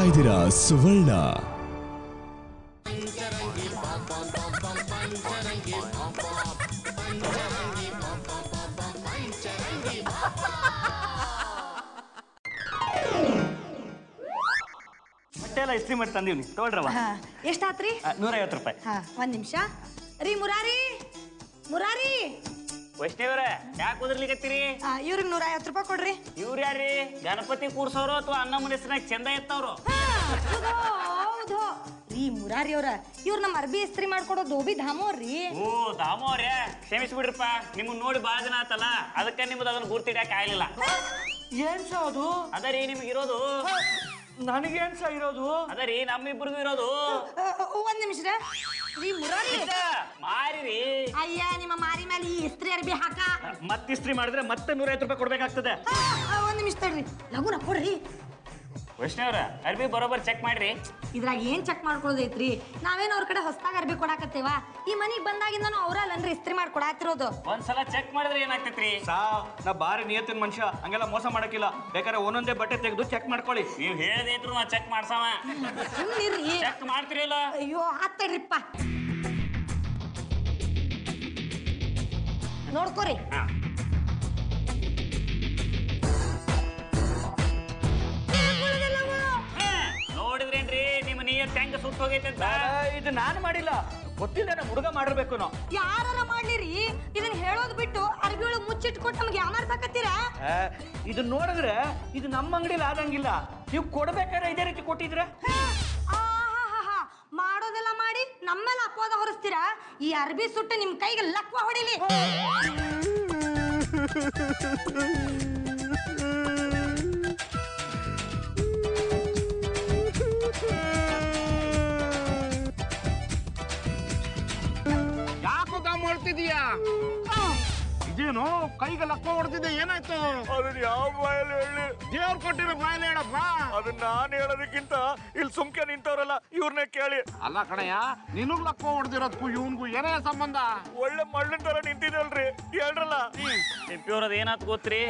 ಇದ್ದೀರಾ ಸುವರ್ಣ. ಎಲ್ಲ ಇಸ್ತ್ರಿ ಮಾಡಿ ತಂದೀವ್ನಿ ತಗೊಳ್ರವ. ಎಷ್ಟಾತ್ರಿ? 150 ರೂಪಾಯಿ. ಒಂದ್ ನಿಮಿಷ ರೀ. ಮುರಾರಿ ಮುರಾರಿ ವೈಷ್ಣವ್ರ ಯಾಕೆ ಉದ್ರಲಿಕತ್ತೀರಿ? ಇವ್ರಿಗೆ 150 ರೂಪಾಯಿ ಕೊಡ್ರಿ. ಇವ್ರು ಯಾರ್ರಿ? ಗಣಪತಿ ಕೂರ್ಸೋರು ಅಥವಾ ಅನ್ನ ಮುನಿಸ್ನಾಗ ಚಂದ ಎತ್ತವ್ರು? ಹೌದು ರೀ ಮುರಾರಿ ಅವ್ರ, ಇವ್ರು ನಮ್ಮ ಅರ್ಬಿ ಇಸ್ತ್ರಿ ಮಾಡ್ಕೊಡೋ ದೋಬಿ ಧಾಮೋರ್ರಿ. ಓ ದಾಮೋರ್ಯ, ಕ್ಷಮಿಸ್ಬಿಡ್ರಪ್ಪ, ನಿಮ್ಮನ್ನ ನೋಡಿ ಬಾಳ ಜನ ಆತಲ್ಲ, ಅದಕ್ಕೆ ನಿಮ್ದು ಅದನ್ನ ಗುರ್ತಿಡಕ್ ಆಗ್ಲಿಲ್ಲ. ಏನ್ ಸಾ ಅದು? ಅದರಿ ನಿಮ್ಗೆ ಇರೋದು. ನನಗೇನ್ ಸಾ ಇರೋದು? ಅದರಿ ನಮ್ಮಿಬ್ರಿಗೂ ಇರೋದು. ಒಂದ್ ನಿಮಿಷ ರೀ ಮುರಾರಿ. ಮಾರಿರಿ. ಅಯ್ಯ ನಿಮ್ಮ ಮಾರಿ ಮೇಲೆ ಈ ಇಸ್ತ್ರಿ ಅರ್ಬಿ ಹಾಕ. ಮತ್ತೆ ಇಸ್ತ್ರಿ ಮಾಡಿದ್ರೆ ಮತ್ತೆ 150 ರೂಪಾಯಿ ಕೊಡ್ಬೇಕಾಗ್ತದೆ. ಒಂದ್ ನಿಮಿಷ ತಡ್ರಿ, ಲಗುನ ಕೊಡ್ರಿ. ವೈಷ್ಣವ್ರ ಅರ್ಬಿ ಬರೋಬ್ಬರ್ ಚೆಕ್ ಮಾಡ್ರಿ. ಇದ್ರಾಗ ಏನ್ ಚೆಕ್ ಮಾಡ್ಕೊಳ್ಳೋದೈತ್ರಿ? ನಾವೇನ್ ಅವ್ರ ಕಡೆ ಹೊಸದಾಗ ಅರ್ಬಿ ಕೊಡಾಕತ್ತೇವ? ಈ ಮನಿಗ್ ಬಂದಾಗಿಂದ ಅವ್ರಲ್ಲನ್ರಿ ಇಸ್ತ್ರಿ ಮಾಡ್ಕೊಡಾತಿರೋದು. ಒಂದ್ಸಲ ಚೆಕ್ ಮಾಡಿದ್ರೆ ಏನಾಗ್ತೈತ್ರಿ? ನಾ ಬಾರಿ ನಿಯತ್ತಿನ ಮನುಷ್ಯ, ಹಂಗೆಲ್ಲ ಮೋಸ ಮಾಡಕ್ಕಿಲ್ಲ. ಬೇಕಾದ್ರೆ ಒಂದೊಂದೇ ಬಟ್ಟೆ ತೆಗೆದು ಚೆಕ್ ಮಾಡ್ಕೊಳ್ಳಿ. ನೀವ್ ಹೇಳದಿದ್ರು ನಾ ಚೆಕ್ ಮಾಡ್ಸವ. ಸುಮ್ನಿರ್ರಿ. ಚೆಕ್ ಮಾಡ್ತಿರಲ್ಲ? ಅಯ್ಯೋ ಹತ್ತಡ್ರಿಪ್ಪ, ನೋಡ್ಕೋರಿ. ನೋಡಿದ್ರೇನ್ರಿ ನಿಮ್ಮ ನೀರ್ ಟ್ಯಾಂಕ್ ಸುಟ್ಟು ಹೋಗೈತೆ ಅಂತ? ಇದು ನಾನು ಮಾಡಿಲ್ಲ, ಗೊತ್ತಿಲ್ಲ, ನಮ್ಮ ಹುಡುಗ ಮಾಡಿರ್ಬೇಕು. ನಾವು ಯಾರ ಮಾಡ್ಲಿರಿ? ಇದನ್ನ ಹೇಳೋದ್ ಬಿಟ್ಟು ಅರ್ಬಿ ಒಳಗ್ ಮುಚ್ಚಿಟ್ಕೊಟ್ಟು ನಮ್ಗೆ ಯಾಮಾರ್ಸಾಕತ್ತೀರಾ? ಇದನ್ನ ನೋಡಿದ್ರೆ ಇದು ನಮ್ಮ ಅಂಗಡಿಲಿ ಆದಂಗಿಲ್ಲ. ನೀವು ಕೊಡ್ಬೇಕಾದ್ರೆ ಇದೇ ರೀತಿ ಕೊಟ್ಟಿದ್ರೆ ಮಾಡೋದೆಲ್ಲ ಮಾಡಿ ನಮ್ಮೆಲ್ಲ ಅಪವಾದ ಹೊರಿಸ್ತೀರಾ? ಈ ಅರ್ಬಿ ಸುಟ್ಟು ನಿಮ್ ಕೈಗೆ ಲಕ್ವ ಹೊಡಿಲಿ. ಯಾಕೋ ಮಾಡ್ತಿದೀಯಾ? ಇದೇನು ಕೈಗೆ ಲಕ್ಕ ಹೊಡ್ತಿದ್ದೆ, ಏನಾಯ್ತು? ಅದನ್ನ ಯಾವ ಬಾಯಲ್ಲಿ ಹೇಳಿ? ದೇವ್ರು ಕೊಟ್ಟಿರೋ ಬಾಯಲ್ಲಿ ಹೇಳಪ್ಪ. ಅದನ್ನ ನಾನು ಹೇಳೋದಕ್ಕಿಂತ ಇಲ್ಲಿ ಸುಮ್ಕೆ ನಿಂತವ್ರಲ್ಲ ಇವ್ರನ್ನೇ ಕೇಳಿ. ಅಲ್ಲ ಕಣಯ್ಯ, ನಿನಗ್ ಲಕ್ಕ ಹೊಡೆದಿರೋದಕ್ಕೂ ಇವನ್ಗೂ ಏನೇ ಸಂಬಂಧ? ಒಳ್ಳೆ ಮಳ್ಳನ್ ತರ ನಿಂತಿದಲ್ರಿ, ಹೇಳ್ರಲ್ಲ. ಪ್ಯೂರ್ ಅದ ಏನಾತ್ ಗೊತ್ತ್ರಿ?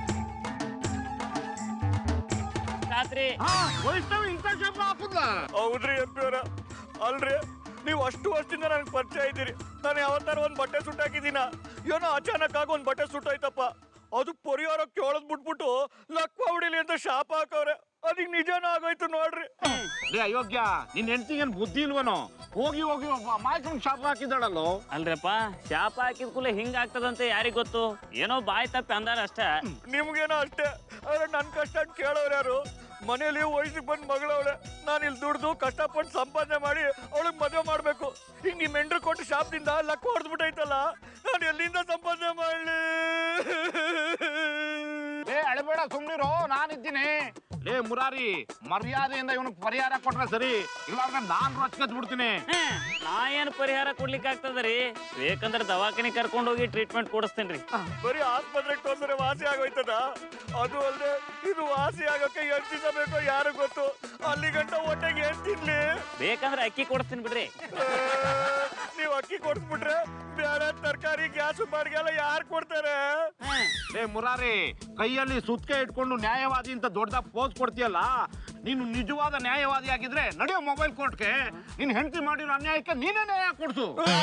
ರಾತ್ರಿ ವೈಷ್ಣವ್ ಇಂಥ ಶಬ್ದ ಹಾಕುದ? ಹೌದ್ರಿ ಎಂಪಿಯವರ. ಅಲ್ರಿ, ನೀವು ಅಷ್ಟು ವರ್ಷದಿಂದ ನನಗೆ ಪರಿಚಯ ಇದ್ದೀರಿ. ನಾನು ಯಾವತ್ತಾರ ಒಂದ್ ಬಟ್ಟೆ ಸುಟ್ಟಾಕಿದ್ದೀನ? ಏನೋ ಅಚಾನಕ್ ಆಗಿ ಒಂದ್ ಬಟ್ಟೆ ಸುಟ್ಟೋಯ್ತಪ್ಪ. ಅದು ಪರಿಹಾರ ಕೇಳದ್ ಬಿಟ್ಬಿಟ್ಟು ಲಕ್ವ ಹೊಡಿಲಿ ಅಂತ ಶಾಪ ಹಾಕವ್ರೆ. ಅದಕ್ಕೆ ನಿಜಾನ ಆಗೋಯ್ತು ನೋಡ್ರಿ. ಅಯೋಗ್ಯ, ನಿನ್ ಹೆಂಡತಿಗೇನ್ ಬುದ್ಧಿ ಇಲ್ವನೋ? ಹೋಗಿ ಹೋಗಿ ಒಬ್ಬ ಮಾಯ್ಕೊಂಡ್ ಶಾಪ ಹಾಕಿದಾಳಲ್ಲೋ. ಅಲ್ರಪ್ಪ, ಶಾಪ ಹಾಕಿದ ಕೂಲೆ ಹಿಂಗ ಆಗ್ತದಂತೆ ಯಾರಿಗ್ ಗೊತ್ತು? ಏನೋ ಬಾಯ್ ತಪ್ಪಿ ಅಂದಾರ ಅಷ್ಟ. ನಿಮ್ಗೇನೋ ಅಷ್ಟೇ, ಆದ್ರೆ ನನ್ ಕಷ್ಟ ಕೇಳೋರು ಯಾರು? ಮನೇಲಿ ವಯಸ್ಸಿಗೆ ಬಂದ್ ಮಗಳವಳೆ, ನಾನು ಇಲ್ಲಿ ದುಡ್ದು ಕಷ್ಟಪಟ್ಟು ಸಂಪಾದನೆ ಮಾಡಿ ಅವಳಿಗೆ ಮದುವೆ ಮಾಡ್ಬೇಕು. ಈಗ ನಿಮ್ ಹೆಂಡ್ರು ಕೊಟ್ಟು ಶಾಪದಿಂದ ಲಕ್ಕ ಹೊಡೆದ್ಬಿಟ್ಟೈತಲ್ಲ, ನಾನು ಎಲ್ಲಿಂದ ಸಂಪಾದನೆ ಮಾಡ್ಲಿ? ಅಳಬೇಡ, ಸುಮ್ನಿರೋ, ನಾನಿದ್ದೀನಿ. ಲೇ ಮುರಾರಿ, ಮರ್ಯಾದೆಯಿಂದ ಇವನಿಗೆ ಪರಿಹಾರ ಕೊಟ್ರೆ ಸರಿ, ಇಲ್ಲಾಂದ್ರೆ ನಾನ್ ರೊಚ್ಕತ್ ಬಿಡ್ತೀನಿ. ನಾ ಏನ್ ಪರಿಹಾರ ಕೊಡ್ಲಿಕ್ಕೆ ಆಗ್ತದ್ರಿ? ಬೇಕಂದ್ರೆ ದವಾಖಾನೆ ಕರ್ಕೊಂಡು ಹೋಗಿ ಟ್ರೀಟ್ಮೆಂಟ್ ಕೊಡಿಸ್ತೇನ್ರಿ. ಬರೀ ಆಸ್ಪತ್ರೆಗೆ ತೋರ್ಸ್ರೆ ವಾಸಿ ಆಗೋಯ್ತದ? ಅದು ಅಲ್ಲದೆ ಇದು ವಾಸಿ ಆಗೋಕೆ ಎಷ್ಟು ದಿವಸ ಬೇಕೋ ಯಾರು ಗೊತ್ತು. ಅಲ್ಲಿ ಗಂಟ ಹೊಟ್ಟೆಗೆ ಏನ್ ತಿನ್ಲಿ? ಬೇಕಂದ್ರೆ ಅಕ್ಕಿ ಕೊಡಿಸ್ತೀನಿ ಬಿಡ್ರಿ. ನೀವ್ ಅಕ್ಕಿ ಕೊಡ್ಸ್ಬಿಟ್ರೆ ಬೇರೆ ತರಕಾರಿ, ಗ್ಯಾಸ್, ಬಾಡಿಗೆ ಎಲ್ಲ ಯಾರು ಕೊಡ್ತಾರೆ? ಲೇ ಮುರಾರಿ, ಕೈಯಲ್ಲಿ ಸುತ್ಕೆ ಇಟ್ಕೊಂಡು ನ್ಯಾಯವಾದಿ ಅಂತ ದೊಡ್ಡದಾಗ ಪೋಸ್ ಕೊಡ್ತೀಯಲ್ಲ, ನೀನು ನಿಜವಾದ ನ್ಯಾಯವಾದಿ ಆಗಿದ್ರೆ ನಡೆಯೋ ಮೊಬೈಲ್ ಕೋರ್ಟ್ಗೆ. ನಿನ್ ಹೆಂಡತಿ ಮಾಡಿರೋ ಅನ್ಯಾಯಕ್ಕೆ ನೀನೇ ನ್ಯಾಯ ಕೊಡ್ಸು.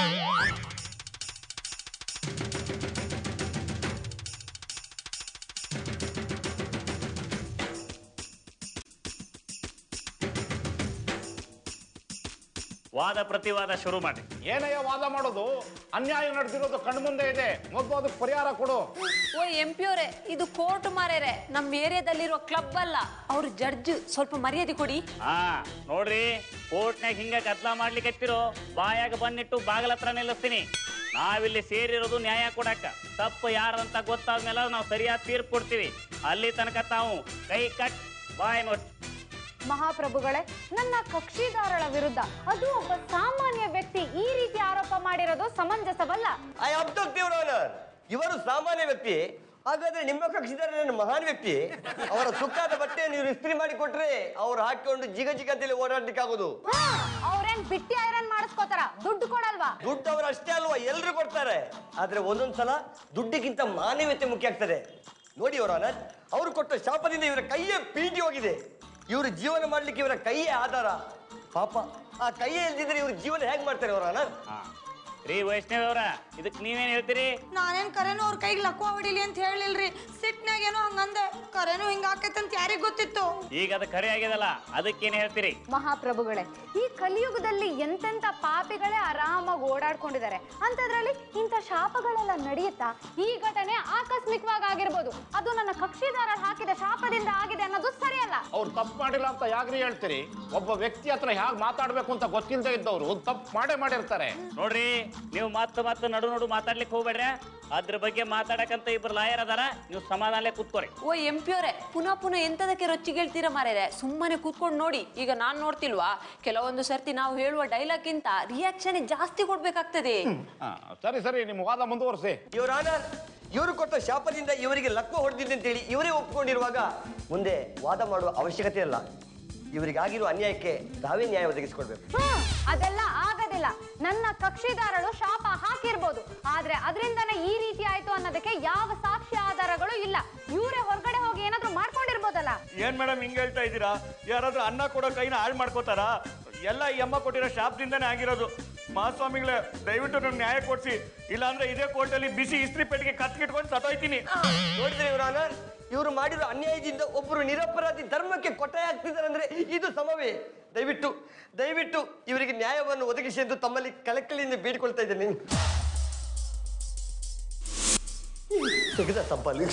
ವಾದ ಪ್ರತಿವಾದ ಶುರು ಮಾಡಿ. ಏನಯ್ಯ ವಾದ ಮಾಡೋದು? ಅನ್ಯಾಯ ನಡೆದಿರೋದು ಕಣ್ಣು ಮುಂದೆ ಇದೆ, ಮೊದಲು ಅದಕ್ಕೆ ಪರಿಹಾರ ಕೊಡು. ಓ ಎಂಪಿಯವರೇ, ಇದು ಕೋರ್ಟ್ ಮಾರೇರೆ, ನಮ್ಮ ಏರಿಯಾದಲ್ಲಿರೋ ಕ್ಲಬ್ ಅಲ್ಲ. ಅವ್ರ ಜಡ್ಜ್, ಸ್ವಲ್ಪ ಮರ್ಯಾದೆ ಕೊಡಿ. ನೋಡ್ರಿ, ಕೋರ್ಟ್ನಾಗ ಹಿಂಗ ಕತ್ಲಾ ಮಾಡ್ಲಿಕ್ಕೆ ಬಾಯಾಗ ಬಂದಿಟ್ಟು ಬಾಗಲ ಹತ್ರ ನಿಲ್ಲಿಸ್ತೀನಿ. ನಾವಿಲ್ಲಿ ಸೇರಿರೋದು ನ್ಯಾಯ ಕೊಡಾಕ. ತಪ್ಪು ಯಾರಂತ ಗೊತ್ತಾದ್ಮೇಲೆ ನಾವು ಸರಿಯಾದ ತೀರ್ಪು ಕೊಡ್ತೀವಿ. ಅಲ್ಲಿ ತನಕ ತಾವು ಕೈ ಕಟ್ ಬಾಯ್ ಮುಟ್. ಮಹಾಪ್ರಭುಗಳೇ, ನನ್ನ ಕಕ್ಷಿದಾರಳ ವಿರುದ್ಧ, ಅದು ಒಬ್ಬ ಸಾಮಾನ್ಯ ವ್ಯಕ್ತಿ, ಈ ರೀತಿ ಆರೋಪ ಮಾಡಿರೋದು ಸಮಂಜಸವಲ್ಲ. I object your honour. ಇವರು ಸಾಮಾನ್ಯ ವ್ಯಕ್ತಿ, ಹಾಗಾದ್ರೆ ನಿಮ್ಮ ಕಕ್ಷಿದಾರ ಮಹಾನ್ ವ್ಯಕ್ತಿ. ಅವರ ಸುಕ್ಕಾದ ಬಟ್ಟೆಯನ್ನು ನೀವು ಇಸ್ತ್ರಿ ಮಾಡಿ ಕೊಟ್ರೆ ಅವ್ರು ಹಾಕೊಂಡು ಜಿಗ ಜಿಗದಲ್ಲಿ ಓಡಾಡ್ಲಿಕ್ಕೆ ಆಗೋದು. ಅವ್ರೇನ್ ಬಿಟ್ಟಿ ಐರನ್ ಮಾಡಿಸ್ಕೋತಾರ? ದುಡ್ಡು ಕೊಡಲ್ವಾ? ದುಡ್ಡು ಅವ್ರು ಅಷ್ಟೇ ಅಲ್ವಾ, ಎಲ್ರು ಕೊಡ್ತಾರೆ. ಆದ್ರೆ ಒಂದೊಂದ್ಸಲ ದುಡ್ಡಿಗಿಂತ ಮಾನವೀಯತೆ ಮುಖ್ಯ ಆಗ್ತದೆ. ನೋಡಿ ಅವರ ಆನರ್, ಅವರು ಕೊಟ್ಟ ಶಾಪದಿಂದ ಇವರ ಕೈಯೇ ಪೀಟಿ ಹೋಗಿದೆ. ಇವರು ಜೀವನ ಮಾಡ್ಲಿಕ್ಕೆ ಇವರ ಕೈಯೇ ಆಧಾರ. ಪಾಪ ಆ ಕೈಯೇ ಇಲ್ದಿದ್ರೆ ಇವ್ರ ಜೀವನ ಹೇಗ್ ಮಾಡ್ತಾರೆ ಅವರ ಅಣ್ಣ? ರೀ ವೈಷ್ಣವಿ ಅವರ, ಇದಕ್ ನೀವೇನ್ ಹೇಳ್ತೀರಿ? ನಾನೇನ್ ಕರೆನೋ ಅವ್ರ ಕೈಗೆ ಲಕ್ವ ಹೊಡಿಲಿ ಅಂತ ಹೇಳಿಲ್ರಿ. ಸಿಟ್ನಾಗೇನೋ ಹಂಗಂದೆ. ಕರೆನೋ ಹಿಂಗ ಆಕೈತೆ ಅಂತ ಯಾರಿಗ್ ಗೊತ್ತಿತ್ತು? ಈಗ ಅದು ಖರೆ ಆಗಿದಲ್ಲ, ಅದಕ್ಕೇನ್ ಹೇಳ್ತೀರಿ? ಮಹಾಪ್ರಭುಗಳೇ, ಈ ಕಲಿಯುಗದಲ್ಲಿ ಎಂತೆಂತ ಪಾಪಿಗಳೇ ಆರಾಮಾಗಿ ಓಡಾಡ್ಕೊಂಡಿದ್ದಾರೆ. ಅಂತದ್ರಲ್ಲಿ ಇಂಥ ಶಾಪಗಳೆಲ್ಲ ನಡೆಯುತ್ತಾ? ಈ ಘಟನೆ ಆಕಸ್ಮಿಕವಾಗಿ ಆಗಿರ್ಬೋದು, ಅದು ನನ್ನ ಕಕ್ಷಿದಾರ ಹಾಕಿದ ಶಾಪದಿಂದ ಆಗಿದೆ ಅನ್ನೋದು ಸರಿಯಲ್ಲ. ಅವ್ರು ತಪ್ಪು ಮಾಡಿಲ್ಲ ಅಂತ ಯಾಕ್ರಿ ಹೇಳ್ತೀರಿ? ಒಬ್ಬ ವ್ಯಕ್ತಿ ಹತ್ರ ಹ್ಯಾಗ್ ಮಾತಾಡ್ಬೇಕು ಅಂತ ಗೊತ್ತಿಲ್ಲದೆ ಇದ್ದವ್ರು ತಪ್ಪು ಮಾಡಿರ್ತಾರೆ. ನೋಡ್ರಿ, ನೀವು ಮತ್ತೆ ನಡು ಮಾತಾಡ್ಲಿಕ್ಕೆ ಹೋಗ್ಬೇಡ್ರಿ. ಅದ್ರ ಬಗ್ಗೆ ಮಾತಾಡಕಂತ ಇಬ್ರು ಲಾಯರ್ ಅದಾರ, ನೀವು ಸಮಾಧಾನಲೇ ಕೂತ್ಕೊರಿ. ಓ MP ಅವರೇ, ಪುನಃ ಎಂತದಕ್ಕೆ ರೊಚ್ಚಿಗೆ ಹೇಳ್ತೀರಾ ಮಾರೇರೆ? ಸುಮ್ಮನೆ ಕೂತ್ಕೊಂಡು ನೋಡಿ. ಈಗ ನಾನ್ ನೋಡ್ತಿಲ್ವಾ, ಕೆಲವೊಂದು ಸರ್ತಿ ನಾವು ಹೇಳುವ ಡೈಲಾಗ್ ಗಿಂತ ರಿಯಾಕ್ಷನ್ ಜಾಸ್ತಿ ಕೊಡ್ಬೇಕಾಗ್ತದೆ. ಸರಿ ನಿಮ್ಮ ವಾದ ಮುಂದುವರಿಸಿ. ಇವರ ಆನರ್, ಇವರು ಕೊಟ್ಟ ಶಾಪದಿಂದ ಇವರಿಗೆ ಲಕ್ವ ಹೊಡೆದಿದೆ ಅಂತೇಳಿ ಇವರೇ ಒಪ್ಕೊಂಡಿರುವಾಗ ಮುಂದೆ ವಾದ ಮಾಡುವ ಅವಶ್ಯಕತೆ ಇಲ್ಲ. ಇವರಿಗಾಗಿರುವ ಅನ್ಯಾಯಕ್ಕೆ ತಾವೇ ನ್ಯಾಯ ಒದಗಿಸಿಕೊಡ್ಬೇಕು. ಅದೆಲ್ಲ ಆಗೋದಿಲ್ಲ. ನನ್ನ ಕಕ್ಷಿದಾರಳು ಶಾಪ ಹಾಕಿರ್ಬೋದು, ಆದ್ರೆ ಅದರಿಂದನೇ ಈ ರೀತಿ ಆಯ್ತು ಅನ್ನೋದಕ್ಕೆ ಯಾವ ಸಾಕ್ಷ್ಯ ಆಧಾರಗಳು ಇಲ್ಲ. ಇವರೇ ಹೊರಗಡೆ ಹೋಗಿ ಏನಾದ್ರೂ ಮಾಡ್ಕೊಂಡಿರ್ಬೋದಲ್ಲ. ಏನ್ ಮೇಡಮ್ ಹಿಂಗ್ ಹೇಳ್ತಾ ಇದ್ದೀರಾ? ಯಾರಾದ್ರೂ ಅನ್ನ ಕೊಡೋ ಕೈನ ಹಾಳು ಮಾಡ್ಕೋತಾರ? ಎಲ್ಲ ಈ ಅಮ್ಮ ಕೊಟ್ಟಿರೋ ಶಾಪದಿಂದಾನೇ ಆಗಿರೋದು. ಮಹಾಸ್ವಾಮಿಗಳೇ, ದಯವಿಟ್ಟು ನಮ್ಗೆ ನ್ಯಾಯ ಕೊಡ್ಸಿ, ಇಲ್ಲಾಂದ್ರೆ ಇದೇ ಕೋರ್ಟಲ್ಲಿ ಬಿಸಿ ಇಸ್ತ್ರಿ ಪೆಟ್ಟಿಗೆ ಕತ್ಕಿಟ್ಕೊಂಡು ಸತ್ತೋಯ್ತೀನಿ. ನೋಡಿದ್ರೆ ಇವರ ಆನರ್, ಇವರು ಮಾಡಿರೋ ಅನ್ಯಾಯದಿಂದ ಒಬ್ಬರು ನಿರಪರಾಧಿ ಧರ್ಮಕ್ಕೆ ಕೊಟ್ಟಾಯ ಆಗ್ತಿದ್ದಾರೆ ಅಂದ್ರೆ ಇದು ಸಮವೇ? ದಯವಿಟ್ಟು ಇವರಿಗೆ ನ್ಯಾಯವನ್ನು ಒದಗಿಸಿ ಎಂದು ತಮ್ಮಲ್ಲಿ ಕಳಕಳಿಯಿಂದ ಬೇಡಿಕೊಳ್ತಾ ಇದ್ದೇನೆ. ತೆಗೆದ ತಪ್ಪಲ್ಲಿ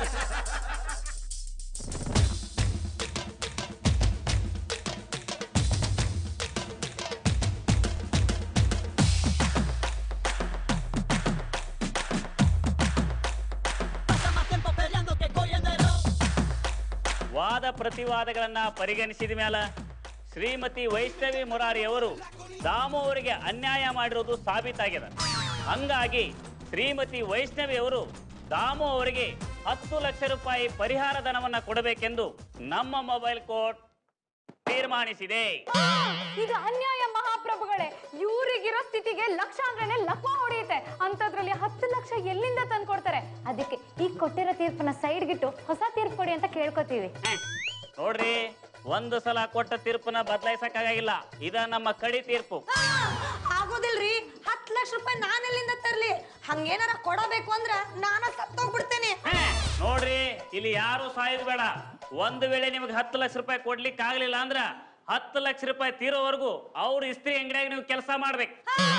ವಾದ ಪ್ರತಿವಾದಗಳನ್ನ ಪರಿಗಣಿಸಿದ ಮೇಲೆ ಶ್ರೀಮತಿ ವೈಷ್ಣವಿ ಮುರಾರಿ ಅವರು ದಾಮು ಅವರಿಗೆ ಅನ್ಯಾಯ ಮಾಡಿರೋದು ಸಾಬೀತಾಗಿದೆ. ಹಂಗಾಗಿ ಶ್ರೀಮತಿ ವೈಷ್ಣವಿ ಅವರು ದಾಮು ಅವರಿಗೆ 10 ಲಕ್ಷ ರೂಪಾಯಿ ಪರಿಹಾರ ಧನವನ್ನ ಕೊಡಬೇಕೆಂದು ನಮ್ಮ ಮೊಬೈಲ್ ಕೋರ್ಟ್ ತೀರ್ಮಾನಿಸಿದೆ. ಇದು ಅನ್ಯಾಯ ಮಹಾಪ್ರಭುಗಳೇ. ಇವರಿಗಿರೋ ಸ್ಥಿತಿಗೆ ಲಕ್ಷಾಂಗನೆ ಲಕ್ವ ಹೊಡೆಯುತ್ತೆ. ಅಂತದ್ರಲ್ಲಿ 10 ಲಕ್ಷ ಎಲ್ಲಿಂದ ತಂದು ಕೊಡ್ತಾರೆ? ಅದಕ್ಕೆ ಈಗ ಕೊಟ್ಟಿರೋ ತೀರ್ಪನ್ನ ಸೈಡ್ಗಿಟ್ಟು ಹೊಸ ತೀರ್ಪು ಕೊಡಿ ಅಂತ ಕೇಳ್ಕೊತೀವಿ. ನೋಡ್ರಿ, ಒಂದು ಸಲ ಕೊಟ್ಟ ತೀರ್ಪನ್ನ ಬದಲಾಯಿಸಕ್ಕಾಗಿಲ್ಲ. ಇದ ನಮ್ಮ ಕಡಿ ತೀರ್ಪು. ಆಗೋದಿಲ್ರಿ. 10 ಲಕ್ಷ ರೂಪಾಯಿ ನಾನೆಲ್ಲಿಂದ ತರ್ಲಿ? ಹಂಗೇನಾರ ಕೊಡಬೇಕು ಅಂದ್ರ ನಾನ ಸತ್ತೋಗ್ಬಿಡ್ತೇನೆ. ನೋಡ್ರಿ, ಇಲ್ಲಿ ಯಾರು ಸಾಯೋದು ಬೇಡ. ಒಂದು ವೇಳೆ ನಿಮ್ಗೆ 10 ಲಕ್ಷ ರೂಪಾಯಿ ಕೊಡ್ಲಿಕ್ಕೆ ಆಗ್ಲಿಲ್ಲ ಅಂದ್ರ 10 ಲಕ್ಷ ರೂಪಾಯಿ ತೀರೋವರೆಗೂ ಅವ್ರ ಇಸ್ತ್ರಿ ಅಂಗಡಿಯಾಗ ನೀವು ಕೆಲಸ ಮಾಡ್ಬೇಕು.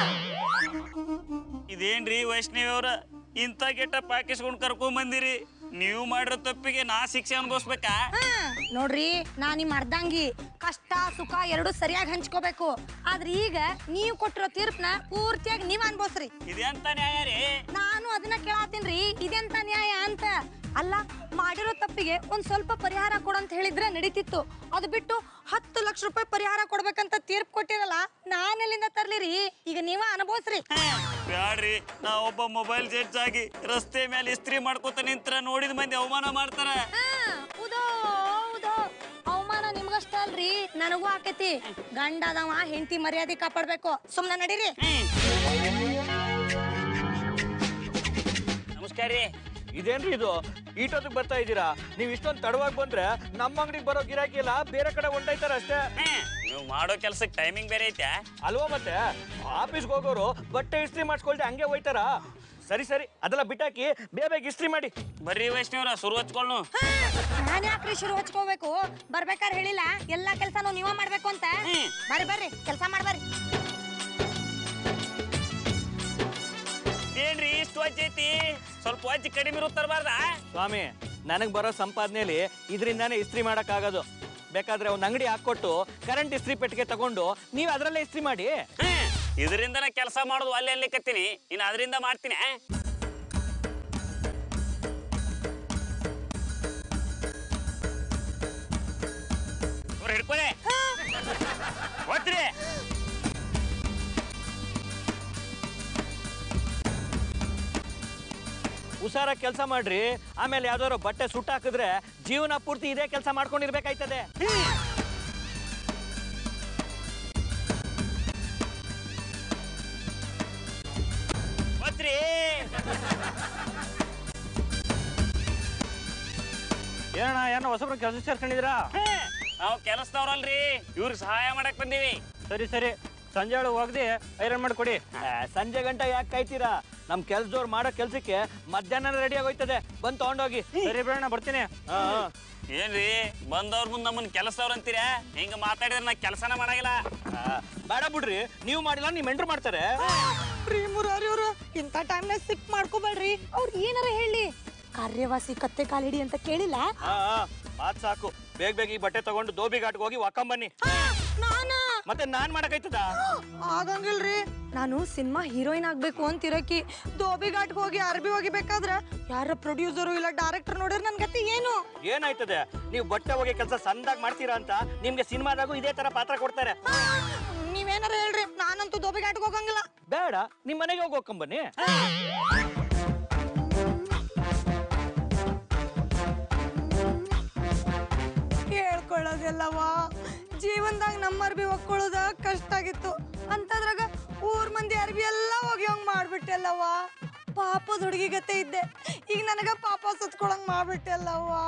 ಇದೇನ್ರಿ ವೈಷ್ಣವಿ ಅವ್ರ, ಇಂಥ ಗೆಟಪ್ ಹಾಕಿಸ್ಕೊಂಡ್ ಕರ್ಕೊಂಡ್ ಬಂದಿರಿ? ನೀವು ಮಾಡಿರೋ ತಪ್ಪಿಗೆ ನಾ ಶಿಕ್ಷೆ ಅನ್ಭವಿಸ್ಬೇಕಾ? ನೋಡ್ರಿ, ನಾ ನಿಮ್ ಅರ್ಧಂಗಿ. ಕಷ್ಟ ಸುಖ ಎರಡು ಸರಿಯಾಗಿ ಹಂಚ್ಕೋಬೇಕು. ಆದ್ರೆ ಈಗ ನೀವು ಕೊಟ್ಟಿರೋ ತೀರ್ಪನ ಪೂರ್ತಿಯಾಗಿ ನೀವ್ ಅನ್ಭವಿಸ್ರಿ. ಇದೆಂತ ನ್ಯಾಯ ರೀ? ನಾನು ಅದನ್ನ ಕೇಳತ್ತೀನ್ರಿ, ಇದೆಂತ ನ್ಯಾಯ ಅಂತ. ಅಲ್ಲ, ಮಾಡಿರೋ ತಪ್ಪಿಗೆ ಒಂದ್ ಸ್ವಲ್ಪ ಪರಿಹಾರ ಕೊಡಂತ ಹೇಳಿದ್ರೆ ನಡೀತಿತ್ತು. ಅದು ಬಿಟ್ಟು 10 ಲಕ್ಷ ರೂಪಾಯಿ ಪರಿಹಾರ ಕೊಡ್ಬೇಕಂತ ತೀರ್ಪು ಕೊಟ್ಟಿರಲ್ಲ, ನಾನೆಲ್ಲಿಂದ ತರ್ಲಿರಿ? ಈಗ ನೀವ ಅನುಭವಿಸ್ರಿ. ಬ್ಯಾಡ್ರಿ, ನಾ ಒಬ್ಬ ಮೊಬೈಲ್ ಜಡ್ಜ್ ಆಗಿ ರಸ್ತೆ ಮೇಲೆ ಇಸ್ತ್ರಿ ಮಾಡ್ಕೋತ ನಿಂತ್ರ ನೋಡಿದ ಮಂದಿ ಅವಮಾನ ಮಾಡ್ತಾರ. ಅವಮಾನ ನಿಮ್ಗಷ್ಟ ಅಲ್ರಿ, ನನಗೂ ಆಕೈತಿ. ಗಂಡದವ ಹೆಂಡತಿ ಮರ್ಯಾದೆ ಕಾಪಾಡ್ಬೇಕು. ಸುಮ್ನ ನಡೀರಿ. ನಮಸ್ಕಾರ ರೀ. ಇದೇನ್ರಿ ಇದು? ಈಟೊತ್ತಿಗೆ ಬರ್ತಾ ಇದ್ದೀರಾ? ನೀವು ಇಷ್ಟೊಂದು ತಡವಾಗಿ ಬಂದ್ರೆ ನಮ್ಮ ಅಂಗಡಿಗೆ ಬರೋ ಗಿರಾಕಿ ಎಲ್ಲ ಬೇರೆ ಕಡೆ ಹೊಂಟೈತಾರ ಅಷ್ಟೇ. ನೀವು ಮಾಡೋ ಕೆಲ್ಸಕ್ಕೆ ಟೈಮಿಂಗ್ ಬೇರೆ ಐತೆ ಅಲ್ವಾ? ಮತ್ತೆ ಆಫೀಸ್ಗೆ ಹೋಗೋರು ಬಟ್ಟೆ ಇಸ್ತ್ರಿ ಮಾಡಿಸ್ಕೊಳ್ದೆ ಹಂಗೆ ಹೋಯ್ತಾರ? ಸರಿ ಅದೆಲ್ಲ ಬಿಟ್ಟಾಕಿ ಬೇಗ ಇಸ್ತ್ರಿ ಮಾಡಿ. ಬರ್ರಿ ವೈಷ್ಣವ್ರ, ಶುರು ಹಚ್ಕೊಳ್ಳು. ನಾನು ಯಾಕ್ರಿ ಶುರು ಹಚ್ಕೋಬೇಕು? ಬರ್ಬೇಕಾದ್ರೆ ಹೇಳಿಲ್ಲ ಎಲ್ಲಾ ಕೆಲ್ಸನೂ ನೀವ ಮಾಡ್ಬೇಕು ಅಂತ? ಬರ್ರಿ ಕೆಲ್ಸ ಮಾಡ್ಬರ್ರಿ. ಏನ್ರಿ ಇಷ್ಟು ವಜ್ಜೆ ಐತಿ? ಸ್ವಲ್ಪ ವಜ್ಜೆ ಕಡಿಮೆ ತರಬಾರ್ದ? ಸ್ವಾಮಿ, ನನಗೆ ಬರೋ ಸಂಪಾದನೆಯಲ್ಲಿ ಇದರಿಂದಾನೇ ಇಸ್ತ್ರಿ ಮಾಡೋಕ್ಕಾಗೋದು. ಬೇಕಾದ್ರೆ ಒಂದು ಅಂಗಡಿ ಹಾಕೊಟ್ಟು ಕರೆಂಟ್ ಇಸ್ತ್ರಿ ಪೆಟ್ಟಿಗೆ ತಗೊಂಡು ನೀವು ಅದರಲ್ಲೇ ಇಸ್ತ್ರಿ ಮಾಡಿ. ಇದರಿಂದನೇ ಕೆಲಸ ಮಾಡೋದು ಅಲ್ಲಿ ಕತ್ತೀನಿ, ಇನ್ನು ಅದರಿಂದ ಮಾಡ್ತೀನಿ. ಹಿಡ್ಕೊಳೆ ಓದ್ರಿ. ಹುಷಾರ ಕೆಲಸ ಮಾಡ್ರಿ. ಆಮೇಲೆ ಯಾವ್ದಾದ್ರು ಬಟ್ಟೆ ಸುಟ್ಟಾಕಿದ್ರೆ ಜೀವನ ಪೂರ್ತಿ ಇದೇ ಕೆಲಸ ಮಾಡ್ಕೊಂಡಿರ್ಬೇಕಾಯ್ತದೆ. ಏನಣ್ಣ, ಏನೋ ಹೊಸಬ್ರು ಕೆಲಸ ಸೇರ್ಕೊಂಡಿದ್ದೀರಾ? ನಾವು ಕೆಲಸದವ್ರಲ್ರಿ ಇವ್ರಿಗೆ ಸಹಾಯ ಮಾಡಕ್ ಬಂದೀವಿ. ಸರಿ ಸರಿ, ಸಂಜೆ ಒಳಗೆ ಹೋಗದೆ ಐರನ್ ಮಾಡ್ಕೊಡಿ. ಸಂಜೆ ಗಂಟ ಯಾಕೆ ಕಾಯ್ತೀರಾ? ನಮ್ ಕೆಲ್ಸದವ್ರು ಮಾಡೋ ಕೆಲ್ಸಕ್ಕೆ ಮಧ್ಯಾಹ್ನ ರೆಡಿ ಆಗೋಯ್ತದೆ, ಬಂದು ತಗೊಂಡೋಗಿ. ಸರಿ ಬೇಡ, ಬರ್ತೀನಿ. ಏನ್ರಿ ಬಂದವ್ರ ಮುಂದೆ ನಮ್ಮನ್ ಕೆಲಸದವ್ರ ಅಂತೀರ? ಹಿಂಗ ಮಾತಾಡಿದ್ರೆ ನಾ ಕೆಲಸನ ಮಾಡಾಗಿಲ್ಲ. ಬೇಡ ಬಿಡ್ರಿ, ನೀವು ಮಾಡಿಲ್ಲ ನಿಮ್ ಎಂಟ್ರು ಮಾಡ್ತಾರೆ. ಮುರಾರಿ ಅವ್ರು ಇಂಥ ಟೈಮ್ನಾಗ ಸಿಕ್ ಮಾಡ್ಕೋಬೇಡ್ರಿ. ಅವ್ರು ಏನಾರ ಹೇಳಿ ಕಾರ್ಯವಾಸಿ ಕತ್ತೆ ಕಾಲಿಡಿ ಅಂತ ಕೇಳಿಲ್ಲ. ಮಾತ್ ಸಾಕು, ಬೇಗ ಬೇಗ ಈ ಬಟ್ಟೆ ತಗೊಂಡು ದೋಬಿ ಘಾಟ್ಗೆ ಹೋಗಿ ವಾಕಂಬನ್ನಿ. ಮತ್ತೆ ನಾನ್ ಮಾಡಕೈತದ? ಆಗಂಗಿಲ್ರಿ, ನಾನು ಸಿನಿಮಾ ಹೀರೋಯಿನ್ ಆಗ್ಬೇಕು ಅಂತಿರಕಿ ದೋಬಿ ಘಾಟ್ಗೆ ಹೋಗಿ ಅರ್ಬಿ ಹೋಗಿಬೇಕಾದ್ರ ಯಾರ ಪ್ರೊಡ್ಯೂಸರು ಇಲ್ಲ ಡೈರೆಕ್ಟರ್ ನೋಡಿದ್ರೆ ನನ್ ಗತಿ ಏನು? ಏನಾಯ್ತದೆ? ನೀವು ಬಟ್ಟೆ ಹೋಗಿ ಕೆಲಸ ಸಂದಾಗ್ ಮಾಡ್ತೀರಾ ಅಂತ ನಿಮ್ಗೆ ಸಿನಿಮಾದಾಗೂ ಇದೇ ತರ ಪಾತ್ರ ಕೊಡ್ತಾರೆ. ನೀವೇನಾರ ಹೇಳ್ರಿ, ನಾನಂತೂ ದೋಬಿ ಘಾಟ್ಗೆ ಹೋಗಂಗಿಲ್ಲ. ಬೇಡ, ನಿಮ್ ಮನೆಗೆ ಹೋಗಿ ಹೋಗ್ಕೊಂಬನ್ನಿ. ಹೇಳ್ಕೊಳ್ಳೋದೆಲ್ಲವಾ ಜೀವನದಾಗ ನಮ್ಮ ಅರ್ಬಿ ಒಕ್ಕೊಳ್ಳೋದ ಕಷ್ಟ ಆಗಿತ್ತು ಅಂತದ್ರಾಗ ಊರ್ ಮಂದಿ ಅರ್ಬಿ ಎಲ್ಲ ಹೋಗಿ ಹಂಗ್ ಮಾಡ್ಬಿಟ್ಟೆಲ್ಲವಾ. ಪಾಪದ ಹುಡುಗಿ ಗತೆ ಇದ್ದೆ, ಈಗ ನನಗ ಪಾಪ ಸುತ್ಕೊಳಂಗ್ ಮಾಡ್ಬಿಟ್ಟೆಲ್ಲವಾ.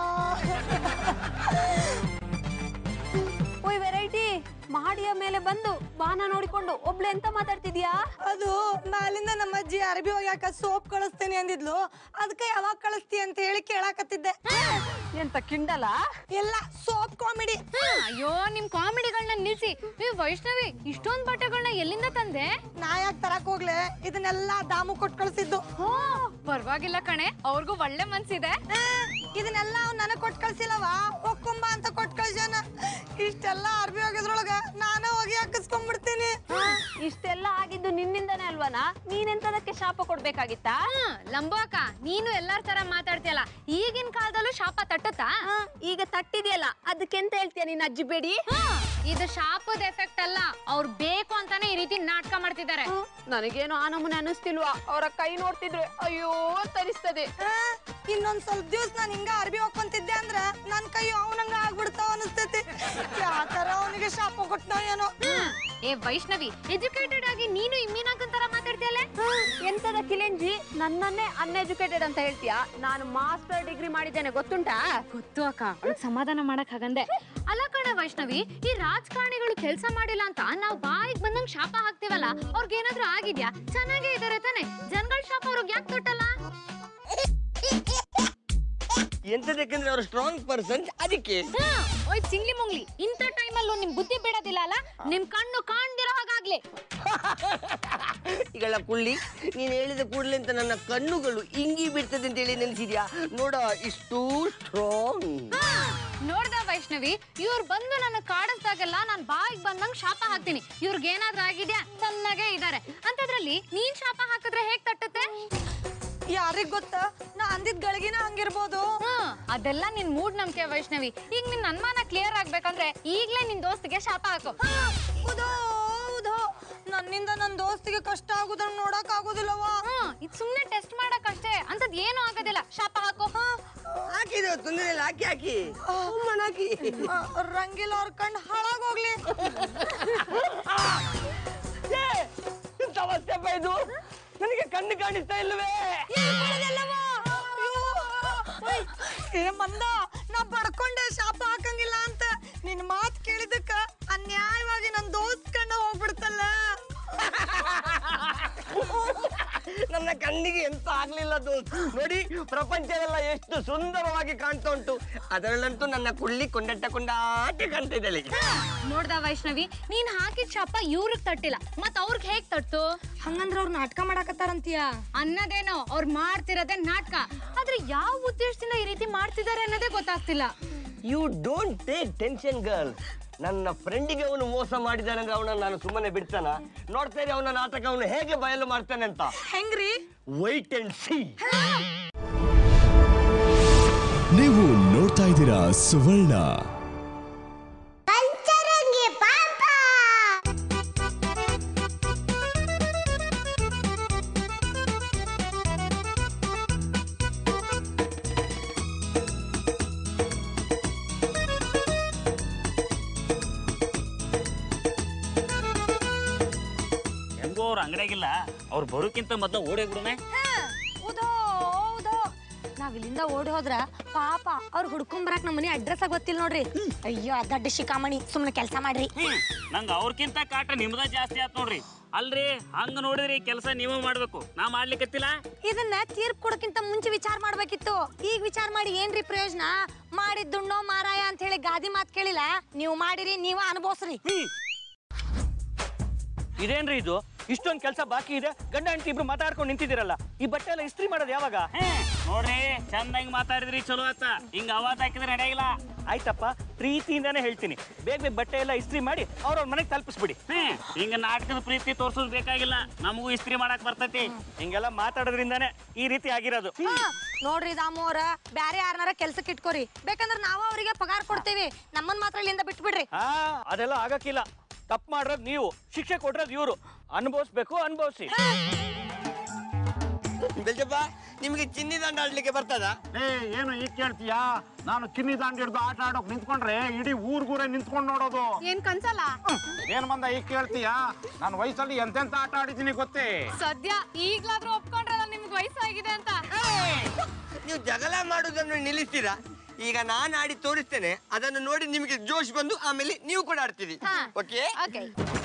ಓಯ್ ವೆರೈಟಿ, ಮಾಡಿಯ ಮೇಲೆ ಬಂದು ಬಾನ ನೋಡಿಕೊಂಡು ಒಬ್ಳೆ ಎಂತ ಮಾತಾಡ್ತಿದ್ಯಾ? ಅದು ಮ್ಯಾಲಿಂದ ನಮ್ಮ ಅಜ್ಜಿ ಅರ್ಬಿ ಹೋಗ್ಯಾಕ ಸೋಪ್ ಕಳಿಸ್ತೇನೆ ಅಂದಿದ್ಲು, ಅದಕ್ಕೆ ಯಾವಾಗ ಕಳಿಸ್ತಿ ಅಂತ ಹೇಳಿ ಕೇಳಾಕತ್ತಿದ್ದೆ. ಎಂತ ಕಿಂಡಲ? ಎಲ್ಲ ಸೋಪ್ ಕಾಮಿಡಿ. ಅಯ್ಯೋ, ನಿಮ್ ಕಾಮಿಡಿಗಳನ್ನ ನಿಲ್ಸಿ. ನೀವು ವೈಷ್ಣವಿ, ಇಷ್ಟೊಂದ್ ಬಟ್ಟೆಗಳನ್ನ ಎಲ್ಲಿಂದ ತಂದೆ? ನಾ ಯಾಕೆ ತರಕ್ ಹೋಗ್ಲೆ, ಇದನ್ನೆಲ್ಲ ದಾಮು ಕೊಟ್ಟು ಕಳ್ಸಿದ್ದು. ಪರವಾಗಿಲ್ಲ ಕಣೆ, ಅವ್ರಿಗೂ ಒಳ್ಳೆ ಮನ್ಸಿದೆ. ಇದನ್ನೆಲ್ಲ ಅವ್ನು ನನಗ್ ಕೊಟ್ಟು ಕಳ್ಸಿಲ್ಲವಾ, ಒಕ್ಕುಂಬ ಅಂತ ಕೊಟ್ಟು ಕಳ್ಸ್ಯಾನ. ಇಷ್ಟೆಲ್ಲ ಅರ್ಬಿ ಹೋಗಿದ್ರೊಳಗ ನಾನು ಹೋಗಿ ಹಾಕಿಸ್ಕೊಂಡ್ಬಿಡ್ತೀನಿ. ಇಷ್ಟೆಲ್ಲ ಆಗಿದ್ದು ನಿನ್ನಿಂದನೇ ಅಲ್ವನಾ? ನೀನೆಂತದಕ್ಕೆ ಶಾಪ ಕೊಡ್ಬೇಕಾಗಿತ್ತಾ? ಲಂಬೋಕ, ನೀನು ಎಲ್ಲಾರ ತರ ಮಾತಾಡ್ತೀಯಲ್ಲ, ಈಗಿನ ಕಾಲದಲ್ಲೂ ಶಾಪ ತಟ್ಟುತ್ತಾ? ಈಗ ತಟ್ಟಿದ್ಯಲ್ಲ, ಅದಕ್ಕೆಂತ ಹೇಳ್ತೀಯ ನಿನ್ನ ಅಜ್ಜಿ ಬೇಡಿ? ಇದು ಶಾಪದ ಎಫೆಕ್ಟ್ ಅಲ್ಲ, ಅವ್ರು ಬೇಕು ಅಂತಾನೆ ಈ ರೀತಿ ನಾಟಕ ಮಾಡ್ತಿದ್ದಾರೆ. ನನಗೇನು ಆ ನಮೂನೆ ಅನಿಸ್ತಿಲ್ವಾ? ಅವರ ಕೈ ನೋಡ್ತಿದ್ರೆ ಅಯ್ಯೋ ತರಿಸ್ತದೆ. ಇನ್ನೊಂದ್ ಸ್ವಲ್ಪ ದಿವ್ಸ ನಾನು ಹಿಂಗ ಅರ್ಬಿ ಹಾಕೊಂತಿದ್ದೆ ಅಂದ್ರ ನನ್ ಕೈ ಅವನಂಗ ಆಗ್ಬಿಡ್ತಾವ ಅನಿಸ್ತೈತಿ. ಯಾತರ ಅವನಿಗೆ ಶಾಪ ಕೊಟ್ಟ ಏನೋ. ಏ ವೈಷ್ಣವಿ, ಎಜುಕೇಟೆಡ್ ಆಗಿ ನೀನು ಇಮ್ಮಿನಾಕನ್ ತರ ಮಾತಾಡ್ತೀಯಲ್ಲ? ಎಂತದ ಕಿಲೆಂಜಿ, ನನ್ನನ್ನೇ ಅನ್ಎಜುಕೇಟೆಡ್ ಅಂತ ಹೇಳ್ತೀಯಾ? ನಾನು ಮಾಸ್ಟರ್ ಡಿಗ್ರಿ ಮಾಡಿದ್ದೇನೆ, ಗೊತ್ತುಂಟಾ? ಗೊತ್ತು ಅಕ್ಕ, ಅವ್ಳಿಗೆ ಸಮಾಧಾನ ಮಾಡಕ್ ಹಾಗಂದೆ. ಅಲ್ಲ ಕಣ ವೈಷ್ಣವಿ, ಈ ರಾಜಕಾರಣಿಗಳು ಕೆಲಸ ಮಾಡಿಲ್ಲ ಅಂತ ನಾವು ಬಾಯಿಗೆ ಬಂದಂಗ್ ಶಾಪ ಹಾಕ್ತಿವಲ್ಲ, ಅವ್ರಿಗೇನಾದ್ರೂ ಆಗಿದ್ಯಾ? ಚೆನ್ನಾಗೇ ಇದಾರೆ ತಾನೆ, ಜನಗಳ ಶಾಪ ಅವ್ರಿಗೆ ಯಾಕೆ ತೊಟ್ಟಲ್ಲ? ಎಂತದಕ್ಕೆಂದ್ರೆ ಅವರು ಸ್ಟ್ರಾಂಗ್ ಪರ್ಸನ್, ಅದಕ್ಕೆ. ಓಯ್ ಚಿಂಗ್ಲಿ ಮುಂಗ್ಲಿ, ಇಂಥ ಟೈಮಲ್ಲೂ ನಿಮ್ ಬುದ್ಧಿ ಬಿಡೋದಿಲ್ಲ ಅಲ್ಲ? ನಿಮ್ ಕಣ್ಣು ಕಾಣ್ದಿರೋ ಹಾಗಾಗ್ಲಿ. ಈಗಳ ಕುಳ್ಳಿ, ನೀನ್ ಹೇಳಿದ ಕೂಡಲೇ ಅಂತ ನನ್ನ ಕಣ್ಣುಗಳು ಇಂಗಿ ಬಿಡ್ತದೆ ಅಂತ ಹೇಳಿ ನೆನ್ಸಿದ್ಯಾ? ನೋಡ, ಇಷ್ಟು ಸ್ಟ್ರಾಂಗ್. ನೋಡ್ದ ವೈಷ್ಣವಿ, ಇವ್ರು ಬಂದು ನನ್ನ ಕಾಡಿಸ್ದಾಗೆಲ್ಲ ನಾನ್ ಬಾಯಿಗೆ ಬಂದಂಗ್ ಶಾಪ ಹಾಕ್ತೀನಿ. ಇವ್ರಿಗೇನಾದ್ರೂ ಆಗಿದ್ಯಾ? ಚೆನ್ನಾಗೇ ಇದಾರೆ ಅಂತದ್ರಲ್ಲಿ ನೀನ್ ಶಾಪ ಹಾಕಿದ್ರೆ ಹೇಗ್ ತಟ್ಟುತ್ತೆ? ಯಾರಿಗ್ ಗೊತ್ತ, ನಾ ಅಂದಿದ್ ಗಳಿಗಿನ ಹಂಗಿರ್ಬೋದು. ಅದೆಲ್ಲ ನಿನ್ ಮೂಡ್ ನಂಬಿಕೆ ವೈಷ್ಣವಿ. ಈಗ ನಿನ್ ಅನುಮಾನ ಕ್ಲಿಯರ್ ಆಗ್ಬೇಕಂದ್ರೆ ಈಗ್ಲೇ ನಿನ್ ದೋಸ್ತಿಗೆ ಶಾಪ ಹಾಕು. ಹೌದು, ನನ್ನಿಂದ ನನ್ ದೋಸ್ತಿಗೆ ಕಷ್ಟ ಆಗುದನ್ನ ನೋಡಕ್ ಆಗುದಿಲ್ಲವಾ? ಇದು ಸುಮ್ನೆ ಟೆಸ್ಟ್ ಮಾಡಕ್ ಅಷ್ಟೇ, ಅಂತದ್ ಏನು ಆಗೋದಿಲ್ಲ. ಶಾಪ ಹಾಕು. ಹಾಕಿದ ತೊಂದರೆ ಇಲ್ಲ, ಹಾಕಿ ಹಾಕಿ. ರಂಗಿಲ್ಲ ಅವ್ರ ಕಣ್ಣು ಹಾಳಾಗೋಗ್ಲಿ. ಸಮಸ್ಯೆ ಇದು, ನನಗೆ ಕಣ್ಣು ಕಾಣಿಸ್ತಾ ಇಲ್ಲವೇ? ಏ ಮಂದ, ನಾ ಬಡ್ಕೊಂಡೆ ಶಾಪ ಹಾಕಂಗಿಲ್ಲ ಅಂತ. ನಿನ್ ಮಾತ್ ಕೇಳಿದಕ್ಕ ಅನ್ಯಾಯವಾಗಿ ನನ್ ದೋಸ್ತ್ ಕಣ್ಣ ಹೋಗ್ಬಿಡ್ತಲ್ಲ. ನನ್ನ ಕಣ್ಣಿಗೆ ಎಂತ ಆಗ್ಲಿಲ್ಲ ದೋಸ್ತ್. ನೋಡಿ, ಪ್ರಪಂಚವೆಲ್ಲ ಎಷ್ಟು ಸುಂದರವಾಗಿ ಕಾಣ್ತಾ ಉಂಟು, ಅದರಲ್ಲಂತೂ ನನ್ನ ಕುಳ್ಳಿ ಕೊಂಡಾಟ ಕಾಣ್ತಾ ಇದ್ದಾಳೆ. ನೋಡ್ದ ವೈಷ್ಣವಿ, ನೀನ್ ಹಾಕಿದ ಶಾಪ ಇವ್ರಿಗೆ ತಟ್ಟಿಲ್ಲ, ಮತ್ ಅವ್ರಿಗೆ ಹೇಗ್ ತಟ್ಟು? ಹಂಗಂದ್ರ ಅವ್ರು ನಾಟಕ ಮಾಡಾಕತ್ತಾರಂತೀಯ? ಅನ್ನೋದೇನೋ ಅವ್ರು ಮಾಡ್ತಿರೋದೇ ನಾಟಕ, ಆದ್ರೆ ಯಾವ ಉದ್ದೇಶದಿಂದ ಈ ರೀತಿ ಮಾಡ್ತಿದ್ದಾರೆ ಅನ್ನೋದೇ ಗೊತ್ತಾಗ್ತಿಲ್ಲ. You don't take tension girl. ನನ್ನ ಫ್ರೆಂಡಿಗೆ ಅವನು ಮೋಸ ಮಾಡಿದ್ದಾನೆ ಅಂದ್ರೆ ಅವನನ್ನು ನಾನು ಸುಮ್ಮನೆ ಬಿಡ್ತಾನ? ನೋಡ್ತಾ ಇರಿ ಅವನ ನಾಟಕ ಅವನು ಹೇಗೆ ಬಯಲು ಮಾಡ್ತಾನೆ ಅಂತ. ಹೆಂಗ್ರಿ? Wait and see. ನೀವು ನೋಡ್ತಾ ಇದ್ದೀರಾ ಸುವರ್ಣ. ಅವ್ರ ಅಂಗಡಿಯಾಗಿಲ್ಲ, ಅವ್ರು ಬರೋಕ್ಕಿಂತ ಮೊದಲು ಓಡೇ ಬಿಡುನೆ. ನಾವ್ ಇಲ್ಲಿಂದ ಓಡಿ ಹೋದ್ರ ಪಾಪ ಅವ್ರು ಹುಡ್ಕೊಂಬರಕ್ ನಮ್ಮ ಮನೆ ಅಡ್ರೆಸ್ ಗೊತ್ತಿಲ್ಲ ನೋಡ್ರಿ. ಅಯ್ಯೋ ದಡ್ಡ ಶಿಖಾಮಣಿ, ಸುಮ್ನೆ ಕೆಲಸ ಮಾಡ್ರಿ. ನಂಗೆ ಅವ್ರಕ್ಕಿಂತ ಕಾಟ ನಿಮ್ದ ಜಾಸ್ತಿ ಆತ್ ನೋಡ್ರಿ. ಅಲ್ರಿ ಹಂಗ ನೋಡಿದ್ರಿ ಕೆಲಸ ನೀವೇ ಮಾಡ್ಬೇಕು, ನಾ ಮಾಡ್ಲಿಕ್ಕತ್ತಿಲ್ಲ. ಇದನ್ನ ತೀರ್ಪು ಕೊಡಕ್ಕಿಂತ ಮುಂಚೆ ವಿಚಾರ ಮಾಡ್ಬೇಕಿತ್ತು. ಈಗ ವಿಚಾರ ಮಾಡಿ ಏನ್ರಿ ಪ್ರಯೋಜನ? ಮಾಡಿದ್ದುಣ್ಣೋ ಮಾರಾಯ ಅಂತ ಹೇಳಿ ಗಾದಿ ಮಾತ್ ಕೇಳಿಲ್ಲ. ನೀವು ಮಾಡಿರಿ, ನೀವ ಅನುಭವಿಸ್ರಿ. ಇದೇನ್ರಿ ಇದು? ಇಷ್ಟೊಂದು ಕೆಲಸ ಬಾಕಿ ಇದೆ, ಗಂಡ ಹೆಂಡತಿ ಇಬ್ರು ಮಾತಾಡ್ಕೊಂಡು ನಿಂತಿದ್ದೀರಲ್ಲ, ಈ ಬಟ್ಟೆ ಎಲ್ಲ ಇಸ್ತ್ರಿ ಮಾಡೋದು ಯಾವಾಗ? ನೋಡ್ರಿ ಚಂದಂಗ್ ಮಾತಾಡಿದ್ರಿ ಚಲೋ ಆತ. ಹಿಂಗ ಅವಾಜ್ ಹಾಕಿದ್ರೆ ನಡೆಯಲ್ಲ. ಆಯ್ತಪ್ಪ, ಪ್ರೀತಿಯಿಂದಾನೇ ಹೇಳ್ತೀನಿ, ಬೇಗ ಬೇಗ ಬಟ್ಟೆ ಎಲ್ಲ ಇಸ್ತ್ರಿ ಮಾಡಿ ಅವ್ರವ್ರ ಮನೆಗೆ ತಲುಪಿಸ್ಬಿಡಿ. ಹಿಂಗ ನಾಟಕದ ಪ್ರೀತಿ ತೋರ್ಸೋದ್ ಬೇಕಾಗಿಲ್ಲ, ನಮಗೂ ಇಸ್ತ್ರಿ ಮಾಡಕ್ ಬರ್ತೈತಿ. ಹಿಂಗೆಲ್ಲ ಮಾತಾಡೋದ್ರಿಂದಾನೇ ಈ ರೀತಿ ಆಗಿರೋದು. ನೋಡ್ರಿ ದಾಮು ಅವ್ರ, ಬ್ಯಾರೆ ಯಾರನಾರ ಕೆಲ್ಸಕ್ಕೆ ಇಟ್ಕೋರಿ, ಬೇಕಂದ್ರೆ ನಾವು ಅವರಿಗೆ ಪಗಾರ ಕೊಡ್ತೇವಿ. ನಮ್ಮನ್ ಮಾತ್ರ ಇಲ್ಲಿಂದ ಬಿಟ್ಬಿಡ್ರಿ. ಅದೆಲ್ಲ ಆಗಕ್ಕಿಲ್ಲ. ತಪ್ಪು ಮಾಡೋದು ನೀವು, ಶಿಕ್ಷೆ ಕೊಟ್ರದ್ ಇವ್ರು. ಅನುಭವಿಸ್ಬೇಕು, ಅನುಭವಿಸಿ. ಬೆಲ್ಜಪ್ಪ, ನಿಮಗೆ ಚಿನ್ನಿ ದಂಡ ಆಡ್ಲಿಕ್ಕೆ ಬರ್ತದ? ಏನು ಈಗ ಕೇಳ್ತೀಯಾ? ನಾನು ಚಿನ್ನಿ ದಾಂಡ್ ಹಿಡ್ದು ಆಟ ಆಡೋಕ್ ನಿಂತ್ಕೊಂಡ್ರೆ ಇಡೀ ಊರ್ಗೂರೇ ನಿಂತ್ಕೊಂಡ್ ನೋಡೋದು. ಏನ್ ಕನ್ಸಲ್ಲ? ಏನ್ ಬಂದ ಈಗ ಕೇಳ್ತೀಯಾ? ನಾನು ವಯಸ್ಸಲ್ಲಿ ಎಂತೆಂತ ಆಟ ಆಡಿದ್ದೀನಿ ಗೊತ್ತೇ? ಸದ್ಯ ಈಗ್ಲಾದ್ರೂ ಒಪ್ಕೊಂಡ್ರಲ್ಲ ನಿಮ್ಗೆ ವಯಸ್ಸಾಗಿದೆ ಅಂತ. ನೀವು ಜಗಳ ಮಾಡುವುದನ್ನು ನಿಲ್ಲಿಸ್ತೀರಾ? ಈಗ ನಾನು ಆಡಿ ತೋರಿಸ್ತೇನೆ, ಅದನ್ನು ನೋಡಿ ನಿಮಗೆ ಜೋಶ್ ಬಂದು ಆಮೇಲೆ ನೀವು ಕೂಡ ಆಡ್ತೀರಿ. ಓಕೆ? ಓಕೆ.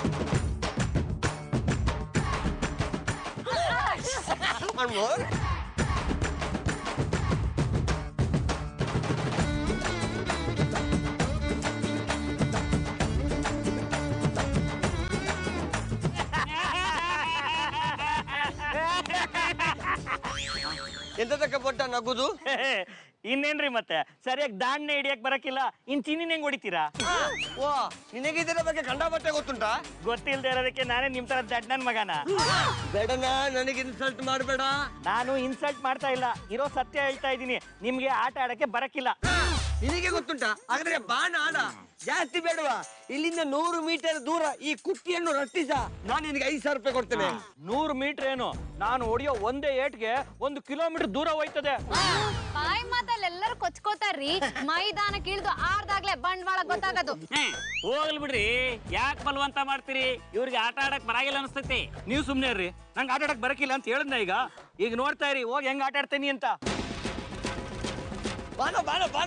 ಎಂತದಕ್ಕೆ ಪೊಟ್ಟ ನಗುದು? ಇನ್ನೇನ್ರಿ ಮತ್ತೆ, ಸರಿಯಾಗಿ ದಾಂಡ್ನೆ ಹಿಡಿಯಕ್ ಬರಕಿಲ್ಲ, ಇನ್ ಚಿನ್ನಿನ ಹೆಂಗ್ ಹೊಡಿತೀರಾ? ಓ, ನಿನಗೆ ಇದರ ಬಗ್ಗೆ ಕಂಡಾಪಟ್ಟೆ ಗೊತ್ತುಂಟಾ? ಗೊತ್ತಿಲ್ದೇ ಇರೋದಕ್ಕೆ ನಾನೇ ನಿಮ್ ತರ ದಡ್ಡನ್ ಮಗನ. ಬೇಡನಾ, ನನಗೆ ಇನ್ಸಲ್ಟ್ ಮಾಡಬೇಡ. ನಾನು ಇನ್ಸಲ್ಟ್ ಮಾಡ್ತಾ ಇಲ್ಲ, ಇರೋ ಸತ್ಯ ಹೇಳ್ತಾ ಇದ್ದೀನಿ. ನಿಮ್ಗೆ ಆಟ ಆಡಕ್ಕೆ ಬರಕಿಲ್ಲ. ನಿನಗೆ ಗೊತ್ತುಂಟಾ? ಹಾಗಾದ್ರೆ ಬಾಣ ಆಡ. ಜಾಸ್ತಿ ಬೇಡವಾ? ಇಲ್ಲಿಂದ 100 ಮೀಟರ್ ದೂರ ಈ ಕುಟ್ಟಿಯನ್ನು ರಟ್ಟಿಸ, ನಾನು ನಿನಗೆ 5,000 ರೂಪಾಯಿ ಕೊಡ್ತೇನೆ. 100 ಮೀಟರ್ ಏನು, ನಾನು ಹೊಡಿಯೋ ಒಂದೇ ಏಟ್ಗೆ 1 ಕಿಲೋಮೀಟರ್ ದೂರ ಹೋಯ್ತದೆ. ಬಾಯಿ ಮಾತಲ್ಲಿ ಎಲ್ಲರೂ ಕೊಚ್ಕೋತಾರ್ರಿ, ಮೈದಾನಕ್ಕೆ ಇಳಿದು ಆಡ್ದಾಗ್ಲೇ ಬಂಡವಾಳ ಗೊತ್ತಾಗದು. ಹೋಗ್ಲಿ ಬಿಡ್ರಿ, ಯಾಕೆ ಬಲವಂತ ಮಾಡ್ತೀರಿ? ಇವ್ರಿಗೆ ಆಟ ಆಡಕ್ ಬರಾಗಿಲ್ಲ ಅನಿಸ್ತೈತಿ. ನೀವು ಸುಮ್ನೆ ಇರ್ರಿ, ನಂಗೆ ಆಟ ಆಡಕ್ ಬರಕಿಲ್ಲ ಅಂತ ಹೇಳಿದ್ನ. ಈಗ ನೋಡ್ತಾ ಇರಿ, ಹೋಗಿ ಹೆಂಗ್ ಆಟ ಆಡ್ತೇನಿ ಅಂತ. ಬಾಣ ಬಾಣ ಬಾಣ.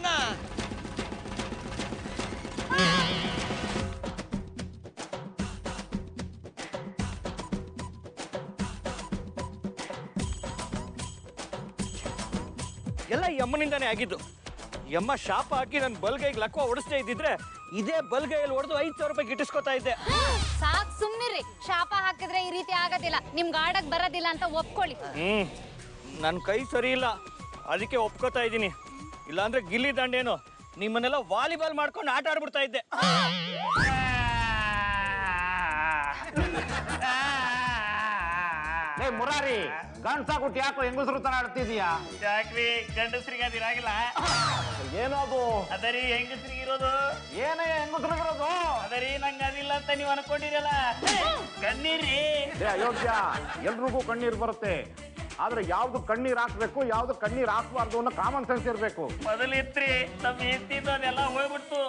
ಎಲ್ಲ ಈ ಅಮ್ಮನಿಂದಾನೇ ಆಗಿದ್ದು. ಯಮ್ಮ ಶಾಪ ಹಾಕಿ ನನ್ನ ಬಲ್ಗೈಗೆ ಲಕ್ವ ಹೊಡಿಸ್ತಾ ಇದ್ದಿದ್ರೆ ಇದೇ ಬಲ್ಗೈಯಲ್ಲಿ ಹೊಡೆದು 5,000 ರೂಪಾಯಿ ಗಿಟ್ಟಿಸ್ಕೊತಾ ಇದ್ದೆ. ಸಾಕ್ ಸುಮ್ನಿರಿ, ಶಾಪ ಹಾಕಿದ್ರೆ ಈ ರೀತಿ ಆಗೋದಿಲ್ಲ. ನಿಮ್ಗೆ ಆಡಕ್ ಬರೋದಿಲ್ಲ ಅಂತ ಒಪ್ಕೊಳ್ಳಿ. ನನ್ನ ಕೈ ಸರಿ ಇಲ್ಲ, ಅದಕ್ಕೆ ಒಪ್ಕೋತಾ ಇದ್ದೀನಿ. ಇಲ್ಲಾಂದ್ರೆ ಗಿಲ್ಲಿ ದಂಡೇನು ನಿಮ್ಮನ್ನೆಲ್ಲ ವಾಲಿಬಾಲ್ ಮಾಡ್ಕೊಂಡು ಆಟ ಆಡ್ಬಿಡ್ತಾ ಇದ್ದೆ. ಮುರಾರಿ, ಗಂಡ್ಸಾಗುಟ್ಟು ಯಾಕೋ ಹೆಂಗಸರು ತರ ಆಡ್ತಿದೀಯಾ? ಯಾಕ್ರಿ ಗಂಡಸ್ರಿಗೆ ಅದಿರಾಗಿಲ್ಲ? ಏನದು? ಅದರಿ ಹೆಂಗಸ್ರಿಗಿರೋದು. ಏನೇ ಹೆಂಗಸರಿಗಿರೋದು? ಅದರಿ ನಂಗೆ ಅದಿಲ್ಲ ಅಂತ ನೀವು ಅನ್ಕೊಂಡಿರಲ್ಲ. ಕಣ್ಣೀರಿ ಅಯೋಗ್ಯ, ಎಲ್ರಿಗೂ ಕಣ್ಣೀರ್ ಬರುತ್ತೆ. ಆದ್ರೆ ಯಾವ್ದು ಕಣ್ಣೀರ್ ಹಾಕ್ಬೇಕು, ಯಾವ್ದು ಕಣ್ಣೀರ್ ಹಾಕ್ಬಾರ್ದು ಅನ್ನೋ ಕಾಮನ್ ಸೆನ್ಸ್ ಇರ್ಬೇಕು. ಮೊದಲಿತ್ರಿ ನಮ್ ಎತ್ತಿದ್ದು ಅದೆಲ್ಲ ಹೋಗ್ಬಿಡ್ತು.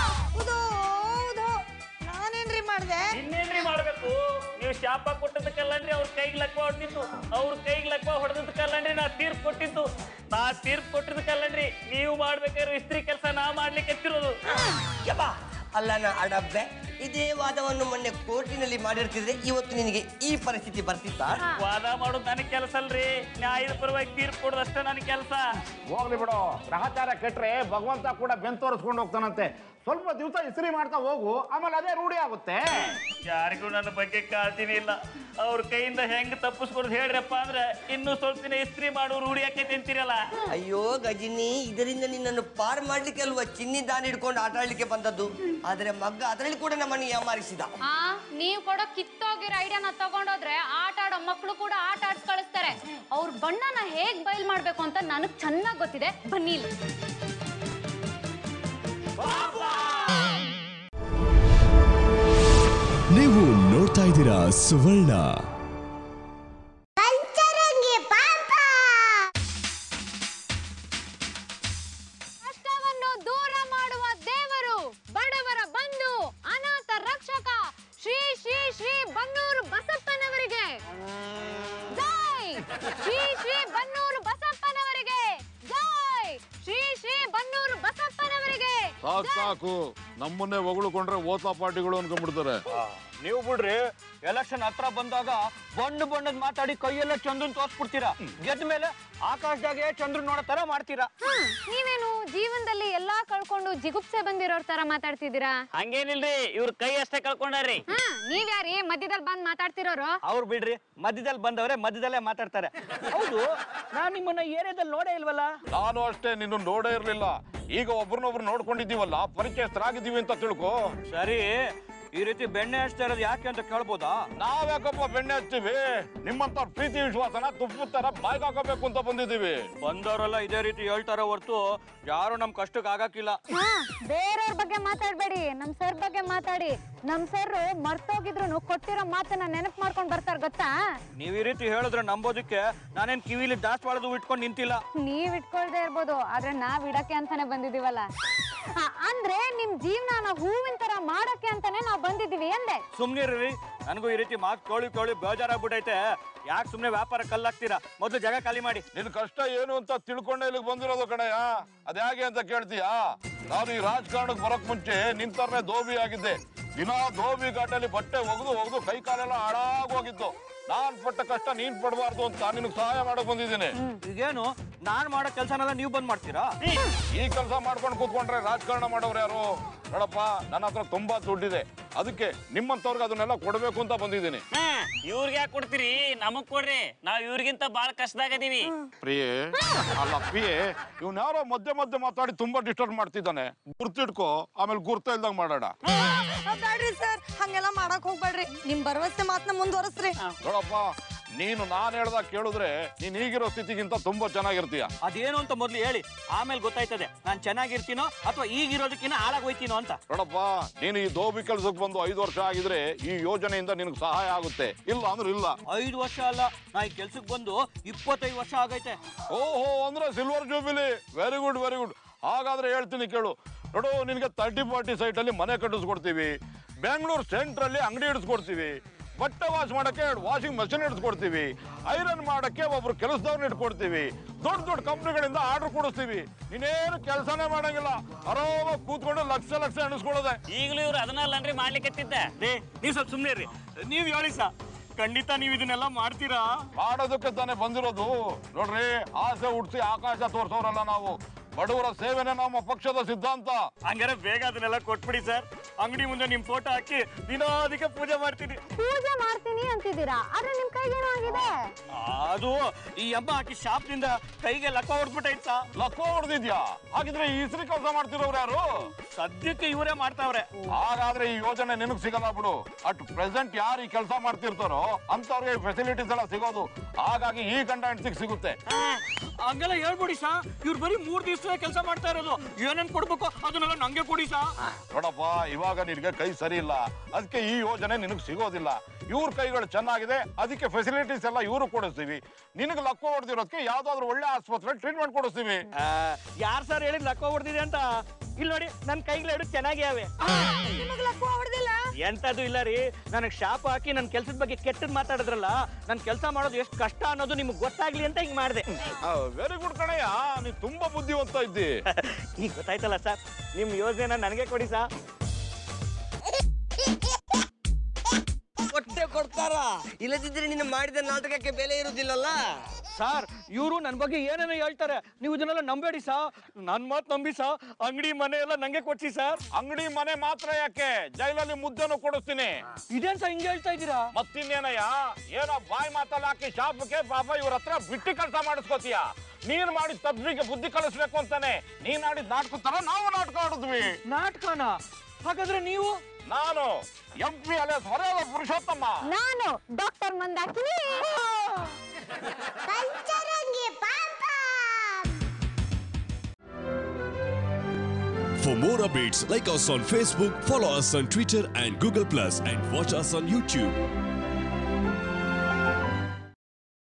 ನಾನೇನ್ರಿ ಮಾಡ್ದೆ? ಇನ್ನೇನ್ರಿ ಮಾಡ್ಬೇಕು? ನೀವು ಶಾಪ ಕೊಟ್ಟದಕ್ಕಲ್ಲನ್ರಿ ಅವ್ರ ಕೈಗೆ ಲಕ್ವ ಹೊಡೆದಿತ್ತು. ಅವ್ರ ಕೈಗೆ ಲಕ್ವ ಹೊಡೆದಕ್ಕಲ್ಲನ್ರಿ ನಾ ತೀರ್ಪು ಕೊಟ್ಟಿದ್ದು. ನಾ ತೀರ್ಪು ಕೊಟ್ಟಿದ್ದಕ್ಕಲ್ಲನ್ರಿ ನೀವು ಮಾಡ್ಬೇಕಾದ್ರೆ ಇಸ್ತ್ರಿ ಕೆಲಸ ನಾ ಮಾಡ್ಲಿಕ್ಕೆ ಎತ್ತಿರೋದು. ಅಲ್ಲ ನಾ ಅಡಬ್ಬೆ, ಇದೇ ವಾದವನ್ನು ಮೊನ್ನೆ ಕೋರ್ಟಿನಲ್ಲಿ ಮಾಡಿರ್ತಿದ್ರೆ ಇವತ್ತು ನಿನಗೆ ಈ ಪರಿಸ್ಥಿತಿ ಬರ್ತಿತ್ತ? ವಾದ ಮಾಡೋದು ನನಗೆ ಕೆಲಸ ಅಲ್ರಿ, ನ್ಯಾಯದ ಪರವಾಗಿ ತೀರ್ಪು ಕೊಡೋದಷ್ಟೇ ನನ್ನ ಕೆಲಸ. ಹೋಗ್ಲಿ ಬಿಡು, ಗ್ರಹಚಾರ ಕೆಟ್ರೆ ಭಗವಂತ ಕೂಡ ಬೆನ್ ತೋರಿಸ್ಕೊಂಡು ಹೋಗ್ತಾನಂತೆ. ಸ್ವಲ್ಪ ದಿವಸ ಇಸ್ತ್ರಿ ಮಾಡ್ತಾ ಹೋಗು, ಆಮೇಲೆ ಅದೇ ರೂಢಿ ಆಗುತ್ತೆ. ಯಾರಿಗೂ ನನ್ನ ಬಗ್ಗೆ ಕಾಳ್ತೀನಿ ಇಲ್ಲ. ಅವ್ರ ಕೈಯಿಂದ ಹೆಂಗ್ ತಪ್ಪಿಸ್ಕೊಡೋದು ಹೇಳ್ರಪ್ಪ ಅಂದ್ರೆ ಇನ್ನೂ ಸ್ವಲ್ಪ ದಿನ ಇಸ್ತ್ರಿ ಮಾಡೋ ರೂಢಿ ಆಕೈತಿ ಅಂತೀರಲ್ಲ. ಅಯ್ಯೋ ಗಜಿನಿ, ಇದರಿಂದ ನಿನ್ನನ್ನು ಪಾರ್ ಮಾಡ್ಲಿಕ್ಕೆ ಅಲ್ವಾ ಚಿನ್ನಿ ದಾನ ಹಿಡ್ಕೊಂಡು ಆಟ ಆಡ್ಲಿಕ್ಕೆ ಬಂದದ್ದು. ಆದ್ರೆ ಮಗ್ಗ ಅದರಲ್ಲಿ ಕೂಡ ನಮ್ಮನ್ನು ಯಾಮಾರಿಸಿದ. ನೀವ್ ಕೊಡೋ ಕಿತ್ತೋಗಿರೋ ಐಡಿಯಾನ ತಗೊಂಡೋದ್ರೆ ಆಟ ಆಡೋ ಮಕ್ಕಳು ಕೂಡ ಆಟ ಆಡ್ಸ್ ಕಳಿಸ್ತಾರೆ. ಅವ್ರ ಬಣ್ಣನ ಹೇಗ್ ಬಯಲ್ ಮಾಡ್ಬೇಕು ಅಂತ ನನಗ್ ಚೆನ್ನಾಗ್ ಗೊತ್ತಿದೆ. ಬನ್ನಿ ಇಲ್ಲಿ. ನೀವು ನೋಡ್ತಾ ಇದ್ದೀರಾ ಸುವರ್ಣ. ಕಷ್ಟವನ್ನು ದೂರ ಮಾಡುವ ದೇವರು, ಬಡವರ ಬಂಧು, ಅನಾಥ ರಕ್ಷಕ ಶ್ರೀ ಶ್ರೀ ಶ್ರೀ ಬನ್ನೂರು ಬಸಪ್ಪನವರಿಗೆ ಜೈ. ಶ್ರೀ ಶ್ರೀ ಬನ್ನೂರು ಬಸಪ್ಪನವರಿಗೆ ಜೈ. ಶ್ರೀ ಶ್ರೀ ಸಾಕು ನಮ್ಮನ್ನೇ ಹೊಗಳ್ಕೊಂಡ್ರೆ ಓತಾ ಪಾರ್ಟಿಗಳು ಅನ್ಕೊಂಡ್ಬಿಡ್ತಾರೆ. ನೀವು ಬಿಡ್ರಿ, ಎಲೆಕ್ಷನ್ ಹತ್ರ ಬಂದಾಗ ಬಣ್ಣದ ಮಾತಾಡಿ ಕೈಯೆಲ್ಲ ಚಂದ್ರನ್ ತೋರ್ಸ್ಬಿಡ್ತೀರಾ. ಗೆದ್ದ ಮೇಲೆ ಆಕಾಶದಾಗೆ ಚಂದ್ರನ್ ನೋಡೋ ತರ ಮಾಡ್ತೀರಾ. ನೀವೇನು ಜೀವನದಲ್ಲಿ ಎಲ್ಲಾ ಕಳ್ಕೊಂಡು ಜಿಗುಪ್ಸೆ ಬಂದಿರೋರ್ ತರ ಮಾತಾಡ್ತಿದ್ದೀರಾ? ಹಂಗೇನಿಲ್ರಿ, ಇವ್ರ ಕೈ ಅಷ್ಟೇ ಕಳ್ಕೊಂಡಾರ್ರಿ. ನೀವ್ಯಾರಿ ಮಧ್ಯದಲ್ಲಿ ಬಂದ್ ಮಾತಾಡ್ತಿರೋರು? ಅವ್ರು ಬಿಡ್ರಿ, ಮಧ್ಯದಲ್ಲಿ ಬಂದವ್ರೆ ಮಧ್ಯದಲ್ಲೇ ಮಾತಾಡ್ತಾರೆ. ಹೌದು, ನಾನ್ ನಿಮ್ಮನ್ನ ಏರಿಯಾದಲ್ಲಿ ನೋಡೇ ಇಲ್ವಲ್ಲ? ನಾನು ಅಷ್ಟೇ ನಿನ್ನ ನೋಡೇ ಇರ್ಲಿಲ್ಲ. ಈಗ ಒಬ್ರನ್ನೊಬ್ರು ನೋಡ್ಕೊಂಡಿದ್ದೀವಲ್ಲ, ಪರಿಚಯಸ್ಥರಾಗಿದ್ದೀವಿ ಅಂತ ತಿಳ್ಕೊ. ಸರಿ, ಈ ರೀತಿ ಬೆಣ್ಣೆ ಹಚ್ತಾ ಇರೋದು ಯಾಕೆ ಅಂತ ಕೇಳ್ಬೋದಾ? ನಾವ್ಯಾಕಪ್ಪ ಬೆಣ್ಣೆ ಹಚ್ತೀವಿ? ನಿಮ್ಮಂತ ಪ್ರೀತಿ ವಿಶ್ವಾಸನ ತುಪ್ಪದ ತರ ಬಾಯ್ಗೆ ಹಾಕೋಬೇಕು ಅಂತ ಬಂದಿದ್ದೀವಿ. ಬಂದವರೆಲ್ಲ ಇದೇ ರೀತಿ ಹೇಳ್ತಾರ ಹೊರ್ತು ಯಾರು ನಮ್ ಕಷ್ಟಕ್ಕೆ ಆಗಾಕಿಲ್ಲ. ಬೇರೆಯವ್ರ ಬಗ್ಗೆ ಮಾತಾಡ್ಬೇಡಿ, ನಮ್ ಸರ್ ಬಗ್ಗೆ ಮಾತಾಡಿ. ನಮ್ ಸರ್ ಮರ್ತೋಗಿದ್ರು ಕೊಟ್ಟಿರೋ ಮಾತನ್ನ ನೆನಪು ಮಾಡ್ಕೊಂಡ್ ಬರ್ತಾರ ಗೊತ್ತಾ? ನೀವ್ ಈ ರೀತಿ ಹೇಳಿದ್ರೆ ನಂಬೋದಕ್ಕೆ ನಾನೇನ್ ಕಿವಿಲಿ ದಾಸವಾಳದು ಇಟ್ಕೊಂಡು ನಿಂತಿಲ್ಲ. ನೀವ್ ಇಟ್ಕೊಳ್ದೆ ಇರ್ಬೋದು, ಆದ್ರೆ ನಾವ್ ಇಡಕ್ಕೆ ಅಂತಾನೆ ಬಂದಿದೀವಲ್ಲ. ಅಂದ್ರೆ ನಿಮ್ ಜೀವನ ಹೂವಿನ ತರ ಮಾಡಕ್ಕೆ ಅಂತಾನೆ ನಾವ್ ಬಂದಿದೀವಿ ಅಂದೆ. ಸುಮ್ನಿರ್ರಿ, ನನಗೂ ಈ ರೀತಿ ಮಾತು ಕೇಳಿ ಬೇಜಾರಾಗ್ಬಿಟ್ಟೈತೆ. ಯಾಕೆ ಸುಮ್ನೆ ವ್ಯಾಪಾರ ಕಲ್ಲಾಗ್ತೀರಾ? ಮೊದ್ಲು ಜಾಗ ಖಾಲಿ ಮಾಡಿ. ನಿನ್ ಕಷ್ಟ ಏನು ಅಂತ ತಿಳ್ಕೊಂಡೆ ಇಲ್ಲಿಗೆ ಬಂದಿರೋದು ಕಣಯ್ಯ. ಅದ್ಯಾಗೆ ಅಂತ ಕೇಳ್ತೀಯಾ? ನಾನು ಈ ರಾಜಕಾರಣಕ್ಕೆ ಬರಕ್ ಮುಂಚೆ ನಿಂತರನೇ ಧೋಬಿ ಆಗಿದ್ದೆ. ದಿನ ಧೋಬಿ ಘಾಟಲ್ಲಿ ಬಟ್ಟೆ ಒಗ್ದು ಕೈ ಕಾಲೆಲ್ಲ ಹಾಳಾಗೋಗಿತ್ತು. ನಾನ್ ಪಟ್ಟ ಕಷ್ಟ ನೀನ್ ಪಡಬಾರ್ದು ಅಂತ ನಿನಗ್ ಸಹಾಯ ಮಾಡಕ್ ಬಂದಿದ್ದೀನಿ. ಈಗೇನು ನಾನ್ ಮಾಡೋ ಕೆಲ್ಸನೆಲ್ಲ ನೀವು ಬಂದ್ ಮಾಡ್ತೀರಾ? ಈ ಕೆಲಸ ಮಾಡ್ಕೊಂಡು ಕೂತ್ಕೊಂಡ್ರೆ ರಾಜಕಾರಣ ಮಾಡೋರು ಯಾರು? ನೋಡಪ್ಪ, ನನ್ನ ಹತ್ರ ತುಂಬಾ ದುಡ್ಡಿದೆ, ಅದಕ್ಕೆ ನಿಮ್ಮಂತವ್ರಿಗೆ ಅದನ್ನೆಲ್ಲ ಕೊಡ್ಬೇಕು ಅಂತ ಬಂದಿದ್ದೀನಿ. ಇವ್ರಿಗೆ ಯಾಕೆ ಕೊಡ್ತೀರಿ? ನಮಗ್ ಕೊಡ್ರಿ, ನಾವ್ ಇವ್ರಿಗಿಂತ ಬಾಳ ಕಷ್ಟದಾಗದೀವಿ. ಪ್ರಿಯೆ ಅಲ್ಲ ಪ್ರಿಯೆ, ಇವ್ನ ಯಾರೋ ಮಧ್ಯೆ ಮಾತಾಡಿ ತುಂಬಾ ಡಿಸ್ಟರ್ಬ್ ಮಾಡ್ತಿದ್ದಾನೆ. ಗುರ್ತಿಟ್ಕೋ, ಆಮೇಲೆ ಗುರ್ತ ಇಲ್ದಂಗ್ ಮಾಡೋಣ. ಬ್ಯಾಡ್ರಿ ಸರ್, ಹಂಗೆಲ್ಲ ಮಾಡಕ್ ಹೋಗ್ಬೇಡ್ರಿ. ನಿಮ್ ಭರವಸೆ ಮಾತನ್ನ ಮುಂದುವರಿಸ್ರಿ. ನೋಡಪ್ಪ, ನೀನು ನಾನ್ ಹೇಳ್ದಾಗ ಕೇಳಿದ್ರೆ ನೀನ್ ಈಗಿರೋ ಸ್ಥಿತಿಗಿಂತ ತುಂಬಾ ಚೆನ್ನಾಗಿರ್ತೀಯ. ಅದೇನು ಅಂತ ಮೊದ್ಲು ಹೇಳಿ, ಆಮೇಲೆ ಗೊತ್ತಾಯ್ತದೆ ನಾನ್ ಚೆನ್ನಾಗಿರ್ತೀನೋ ಅಥವಾ ಈಗಿರೋದಕ್ಕಿಂತ ಹಾಳಾಗೋಯ್ತೀನೋ ಅಂತ. ನೋಡಪ್ಪ, ನೀನು ಈ ಧೋಬಿ ಕೆಲ್ಸಕ್ಕೆ ಬಂದು 5 ವರ್ಷ ಆಗಿದ್ರೆ ಈ ಯೋಜನೆಯಿಂದ ನಿನಗೆ ಸಹಾಯ ಆಗುತ್ತೆ. ಇಲ್ಲ ಅಂದ್ರೆ ಇಲ್ಲ. 5 ವರ್ಷ ಅಲ್ಲ, ನಾ ಈ ಕೆಲ್ಸಕ್ಕೆ ಬಂದು 25 ವರ್ಷ ಆಗೈತೆ. ಓಹೋ, ಅಂದ್ರೆ silver jubilee. Very good very good. ಹಾಗಾದ್ರೆ ಹೇಳ್ತೀನಿ ಕೇಳು. ನೋಡು, ನಿನಗೆ 30-40 ಸೈಟಲ್ಲಿ ಮನೆ ಕಟ್ಟಿಸ್ಕೊಡ್ತೀವಿ. ಬೆಂಗಳೂರು ಸೆಂಟ್ರಲ್ಲಿ ಅಂಗಡಿ ಇಡಿಸ್ಕೊಡ್ತೀವಿ. ಬಟ್ಟೆ ವಾಶ್ ಮಾಡಕ್ಕೆ ವಾಷಿಂಗ್ ಮಷಿನ್ ಇಡ್ಸ್ಕೊಡ್ತೀವಿ. ಐರನ್ ಮಾಡಕ್ಕೆ ಒಬ್ರು ಕೆಲಸದವ್ರನ್ನ ಇಟ್ಕೊಡ್ತೀವಿ. ದೊಡ್ಡ ಕಂಪ್ನಿಗಳಿಂದ ಆರ್ಡರ್ ಕೊಡಿಸ್ತೀವಿ. ನೀನೇನು ಕೆಲಸನೇ ಮಾಡಂಗಿಲ್ಲ, ಆರಾಮಾಗಿ ಕೂತ್ಕೊಂಡು ಲಕ್ಷ ಎಣಿಸ್ಕೊಳ್ಳೋದೆ. ಈಗಲೂ ಇವ್ರು ಅದನ್ನಲ್ಲನ್ರಿ ಮಾಡ್ಲಿಕ್ಕೆ ನೀವ್ ಸ್ವಲ್ಪ ಸುಮ್ನೆ ಇರ್ರಿ. ನೀವ್ ಹೇಳಿ ಸಾ, ಖಂಡಿತ ನೀವ್ ಇದನ್ನೆಲ್ಲ ಮಾಡ್ತೀರಾ? ಮಾಡೋದಕ್ಕೆ ತಾನೇ ಬಂದಿರೋದು. ನೋಡ್ರಿ, ಆಸೆ ಹುಡ್ಸಿ ಆಕಾಶ ತೋರ್ಸೋರಲ್ಲ ನಾವು. ಬಡವರ ಸೇವೆನೇ ನಮ್ಮ ಪಕ್ಷದ ಸಿದ್ಧಾಂತ. ಹಂಗಾರೆ ಬೇಗ ಅದನ್ನೆಲ್ಲ ಕೊಟ್ಬಿಡಿ ಸರ್. ಅಂಗಡಿ ಮುಂದೆ ನಿಮ್ ಫೋಟೋ ಹಾಕಿ ದಿನಾದಿಕ್ಕೆ ಪೂಜೆ ಮಾಡ್ತೀನಿ. ಪೂಜೆ ಮಾಡ್ತೀನಿ ಅಂತಿದ್ದೀರಾ, ಆದ್ರೆ ನಿಮ್ ಕೈಗೇನೋ ಆಗಿದೆ. ಅದು ಈ ಅಮ್ಮ ಹಾಕಿ ಶಾಪ್ನಿಂದ ಕೈಗೆ ಲಕ್ಕ ಹೊಡ್ಬಿಟ್ಟೈತ್ ಸಾ. ಲಕ್ಕ ಹೊಡೆದಿದ್ಯಾ? ಹಾಗಿದ್ರೆ ಈ ಇಸ್ರಿ ಕೆಲಸ ಮಾಡ್ತಿರೋರು ಯಾರು? ಸದ್ಯಕ್ಕೆ ಇವರೇ ಮಾಡ್ತಾವ್ರೆ. ಹಾಗಾದ್ರೆ ಈ ಯೋಜನೆ ನಿನಗ್ ಸಿಗಲ್ಲ ಬಿಡು. ಅಟ್ ಪ್ರೆಸೆಂಟ್ ಯಾರು ಈ ಕೆಲಸ ಮಾಡ್ತಿರ್ತಾರೋ ಅಂತವ್ರಿಗೆ ಫೆಸಿಲಿಟೀಸ್ ಎಲ್ಲ ಸಿಗೋದು. ಹಾಗಾಗಿ ಈ ಗಂಡ ಹೆಂಡತಿಗೆ ಸಿಗುತ್ತೆ. ಹಂಗೆಲ್ಲ ಹೇಳ್ಬಿಡಿ ಸಾ. ಇವ್ರು ಬರೀ 3 ದಿವಸ ಕೆಲಸ ಮಾಡ್ತಾ ಇರೋದು. ಏನೇನ್ ಕೊಡ್ಬೇಕು ಅದನ್ನೆಲ್ಲ ನಂಗೆ ಕೊಡಿ ಸಾ. ನೋಡಪ್ಪ, ಇವಾಗ ನಿನ್ಗೆ ಕೈ ಸರಿ ಇಲ್ಲ, ಅದಕ್ಕೆ ಈ ಯೋಜನೆ ನಿನಗ್ ಸಿಗೋದಿಲ್ಲ. ಇವ್ರ ಕೈಗಳು ಚೆನ್ನಾಗಿದೆ, ಅದಕ್ಕೆ ಫೆಸಿಲಿಟೀಸ್ ಎಲ್ಲ ಇವ್ರು ಕೊಡಿಸ್ತೀವಿ. ನಿನಗೆ ಲಕ್ಕ ಹೊಡೆದಿರೋದಕ್ಕೆ ಯಾವ್ದಾದ್ರು ಒಳ್ಳೆ ಆಸ್ಪತ್ರೆ ಟ್ರೀಟ್ಮೆಂಟ್ ಕೊಡಿಸ್ತೀವಿ. ಯಾರ್ ಸರ್ ಹೇಳಿದ್ ಲಕ್ಕ ಹೊಡೆದಿದೆ ಅಂತ? ಇಲ್ಲಿ ನೋಡಿ, ನನ್ ಕೈಗಳು ಚೆನ್ನಾಗ್ಯಾವೆ. ಎಂತದು ಇಲ್ಲ ರೀ, ನನಗ್ ಶಾಪ ಹಾಕಿ ನನ್ ಕೆಲ್ಸದ ಬಗ್ಗೆ ಕೆಟ್ಟದ್ ಮಾತಾಡಿದ್ರಲ್ಲ, ನನ್ ಕೆಲಸ ಮಾಡೋದು ಎಷ್ಟು ಕಷ್ಟ ಅನ್ನೋದು ನಿಮ್ಗೆ ಗೊತ್ತಾಗ್ಲಿ ಅಂತ ಹಿಂಗ್ ಮಾಡಿದೆ. ವೆರಿ ಗುಡ್ ಕಣಯ್ಯ, ನೀ ತುಂಬಾ ಬುದ್ಧಿವಂತ ಇದ್ದಿ. ಈಗ ಗೊತ್ತಾಯ್ತಲ್ಲ ಸರ್, ನಿಮ್ ಯೋಜನೆ ನನಗೆ ಕೊಡಿ ಸಾ. ಕೊಟ್ಟೆ ಕೊಡ್ತಾರ, ಇಲ್ಲದಿದ್ರೆ ನೀನು ಮಾಡಿದ ನಾಟಕಕ್ಕೆ ಬೆಲೆ ಇರುವುದಿಲ್ಲಲ್ಲ. ಸರ್, ಇವರು ನನ್ ಬಗ್ಗೆ ಏನೇನೋ ಹೇಳ್ತಾರೆ, ನೀವು ಇದನ್ನೆಲ್ಲ ನಂಬೇಡಿ ಸಾ. ನನ್ ಮಾತ್ ನಂಬಿ ಸಾ. ಅಂಗಡಿ ಮನೆ ಎಲ್ಲ ನಂಗೆ ಕೊಡ್ಸಿ ಸರ್. ಅಂಗಡಿ ಮನೆ ಮಾತ್ರ ಯಾಕೆ, ಜೈಲಲ್ಲಿ ಮುದ್ದೆನೂ ಕೊಡಿಸ್ತೀನಿ. ಇದೇನ್ ಸಾ ಹಿಂಗೆ ಹೇಳ್ತಾ ಇದ್ದೀರಾ? ಮತ್ತಿನ್ನೇನಯ್ಯ, ಏನೋ ಬಾಯಿ ಮಾತಲ್ಲಿ ಹಾಕಿ ಶಾಪಕ್ಕೆ ಪಾಪ ಇವ್ರ ಹತ್ರ ಬಿಟ್ಟು ಕೆಲಸ ಮಾಡಿಸ್ಕೋತೀಯ. ನೀನ್ ಮಾಡಿದ ತಪ್ಪಿಗೆ ಬುದ್ಧಿ ಕಲಿಸ್ಬೇಕು ಅಂತಾನೆ ನೀನ್ ಆಡಿದ ನಾಟಕ ತರ ನಾವು ನಾಟಕ ಆಡಿದ್ವಿ. ನಾಟಕನ? ಹಾಗಾದ್ರೆ ನೀವು? ನಾನು MP ಅಲಿಯಾಸ್ ಹೊರೆಯದ ಪುರುಷೋತ್ತಮ. ನಾನು doctor Mandakini. For more updates, like us on Facebook, follow us on Twitter and Google+, and watch us on YouTube.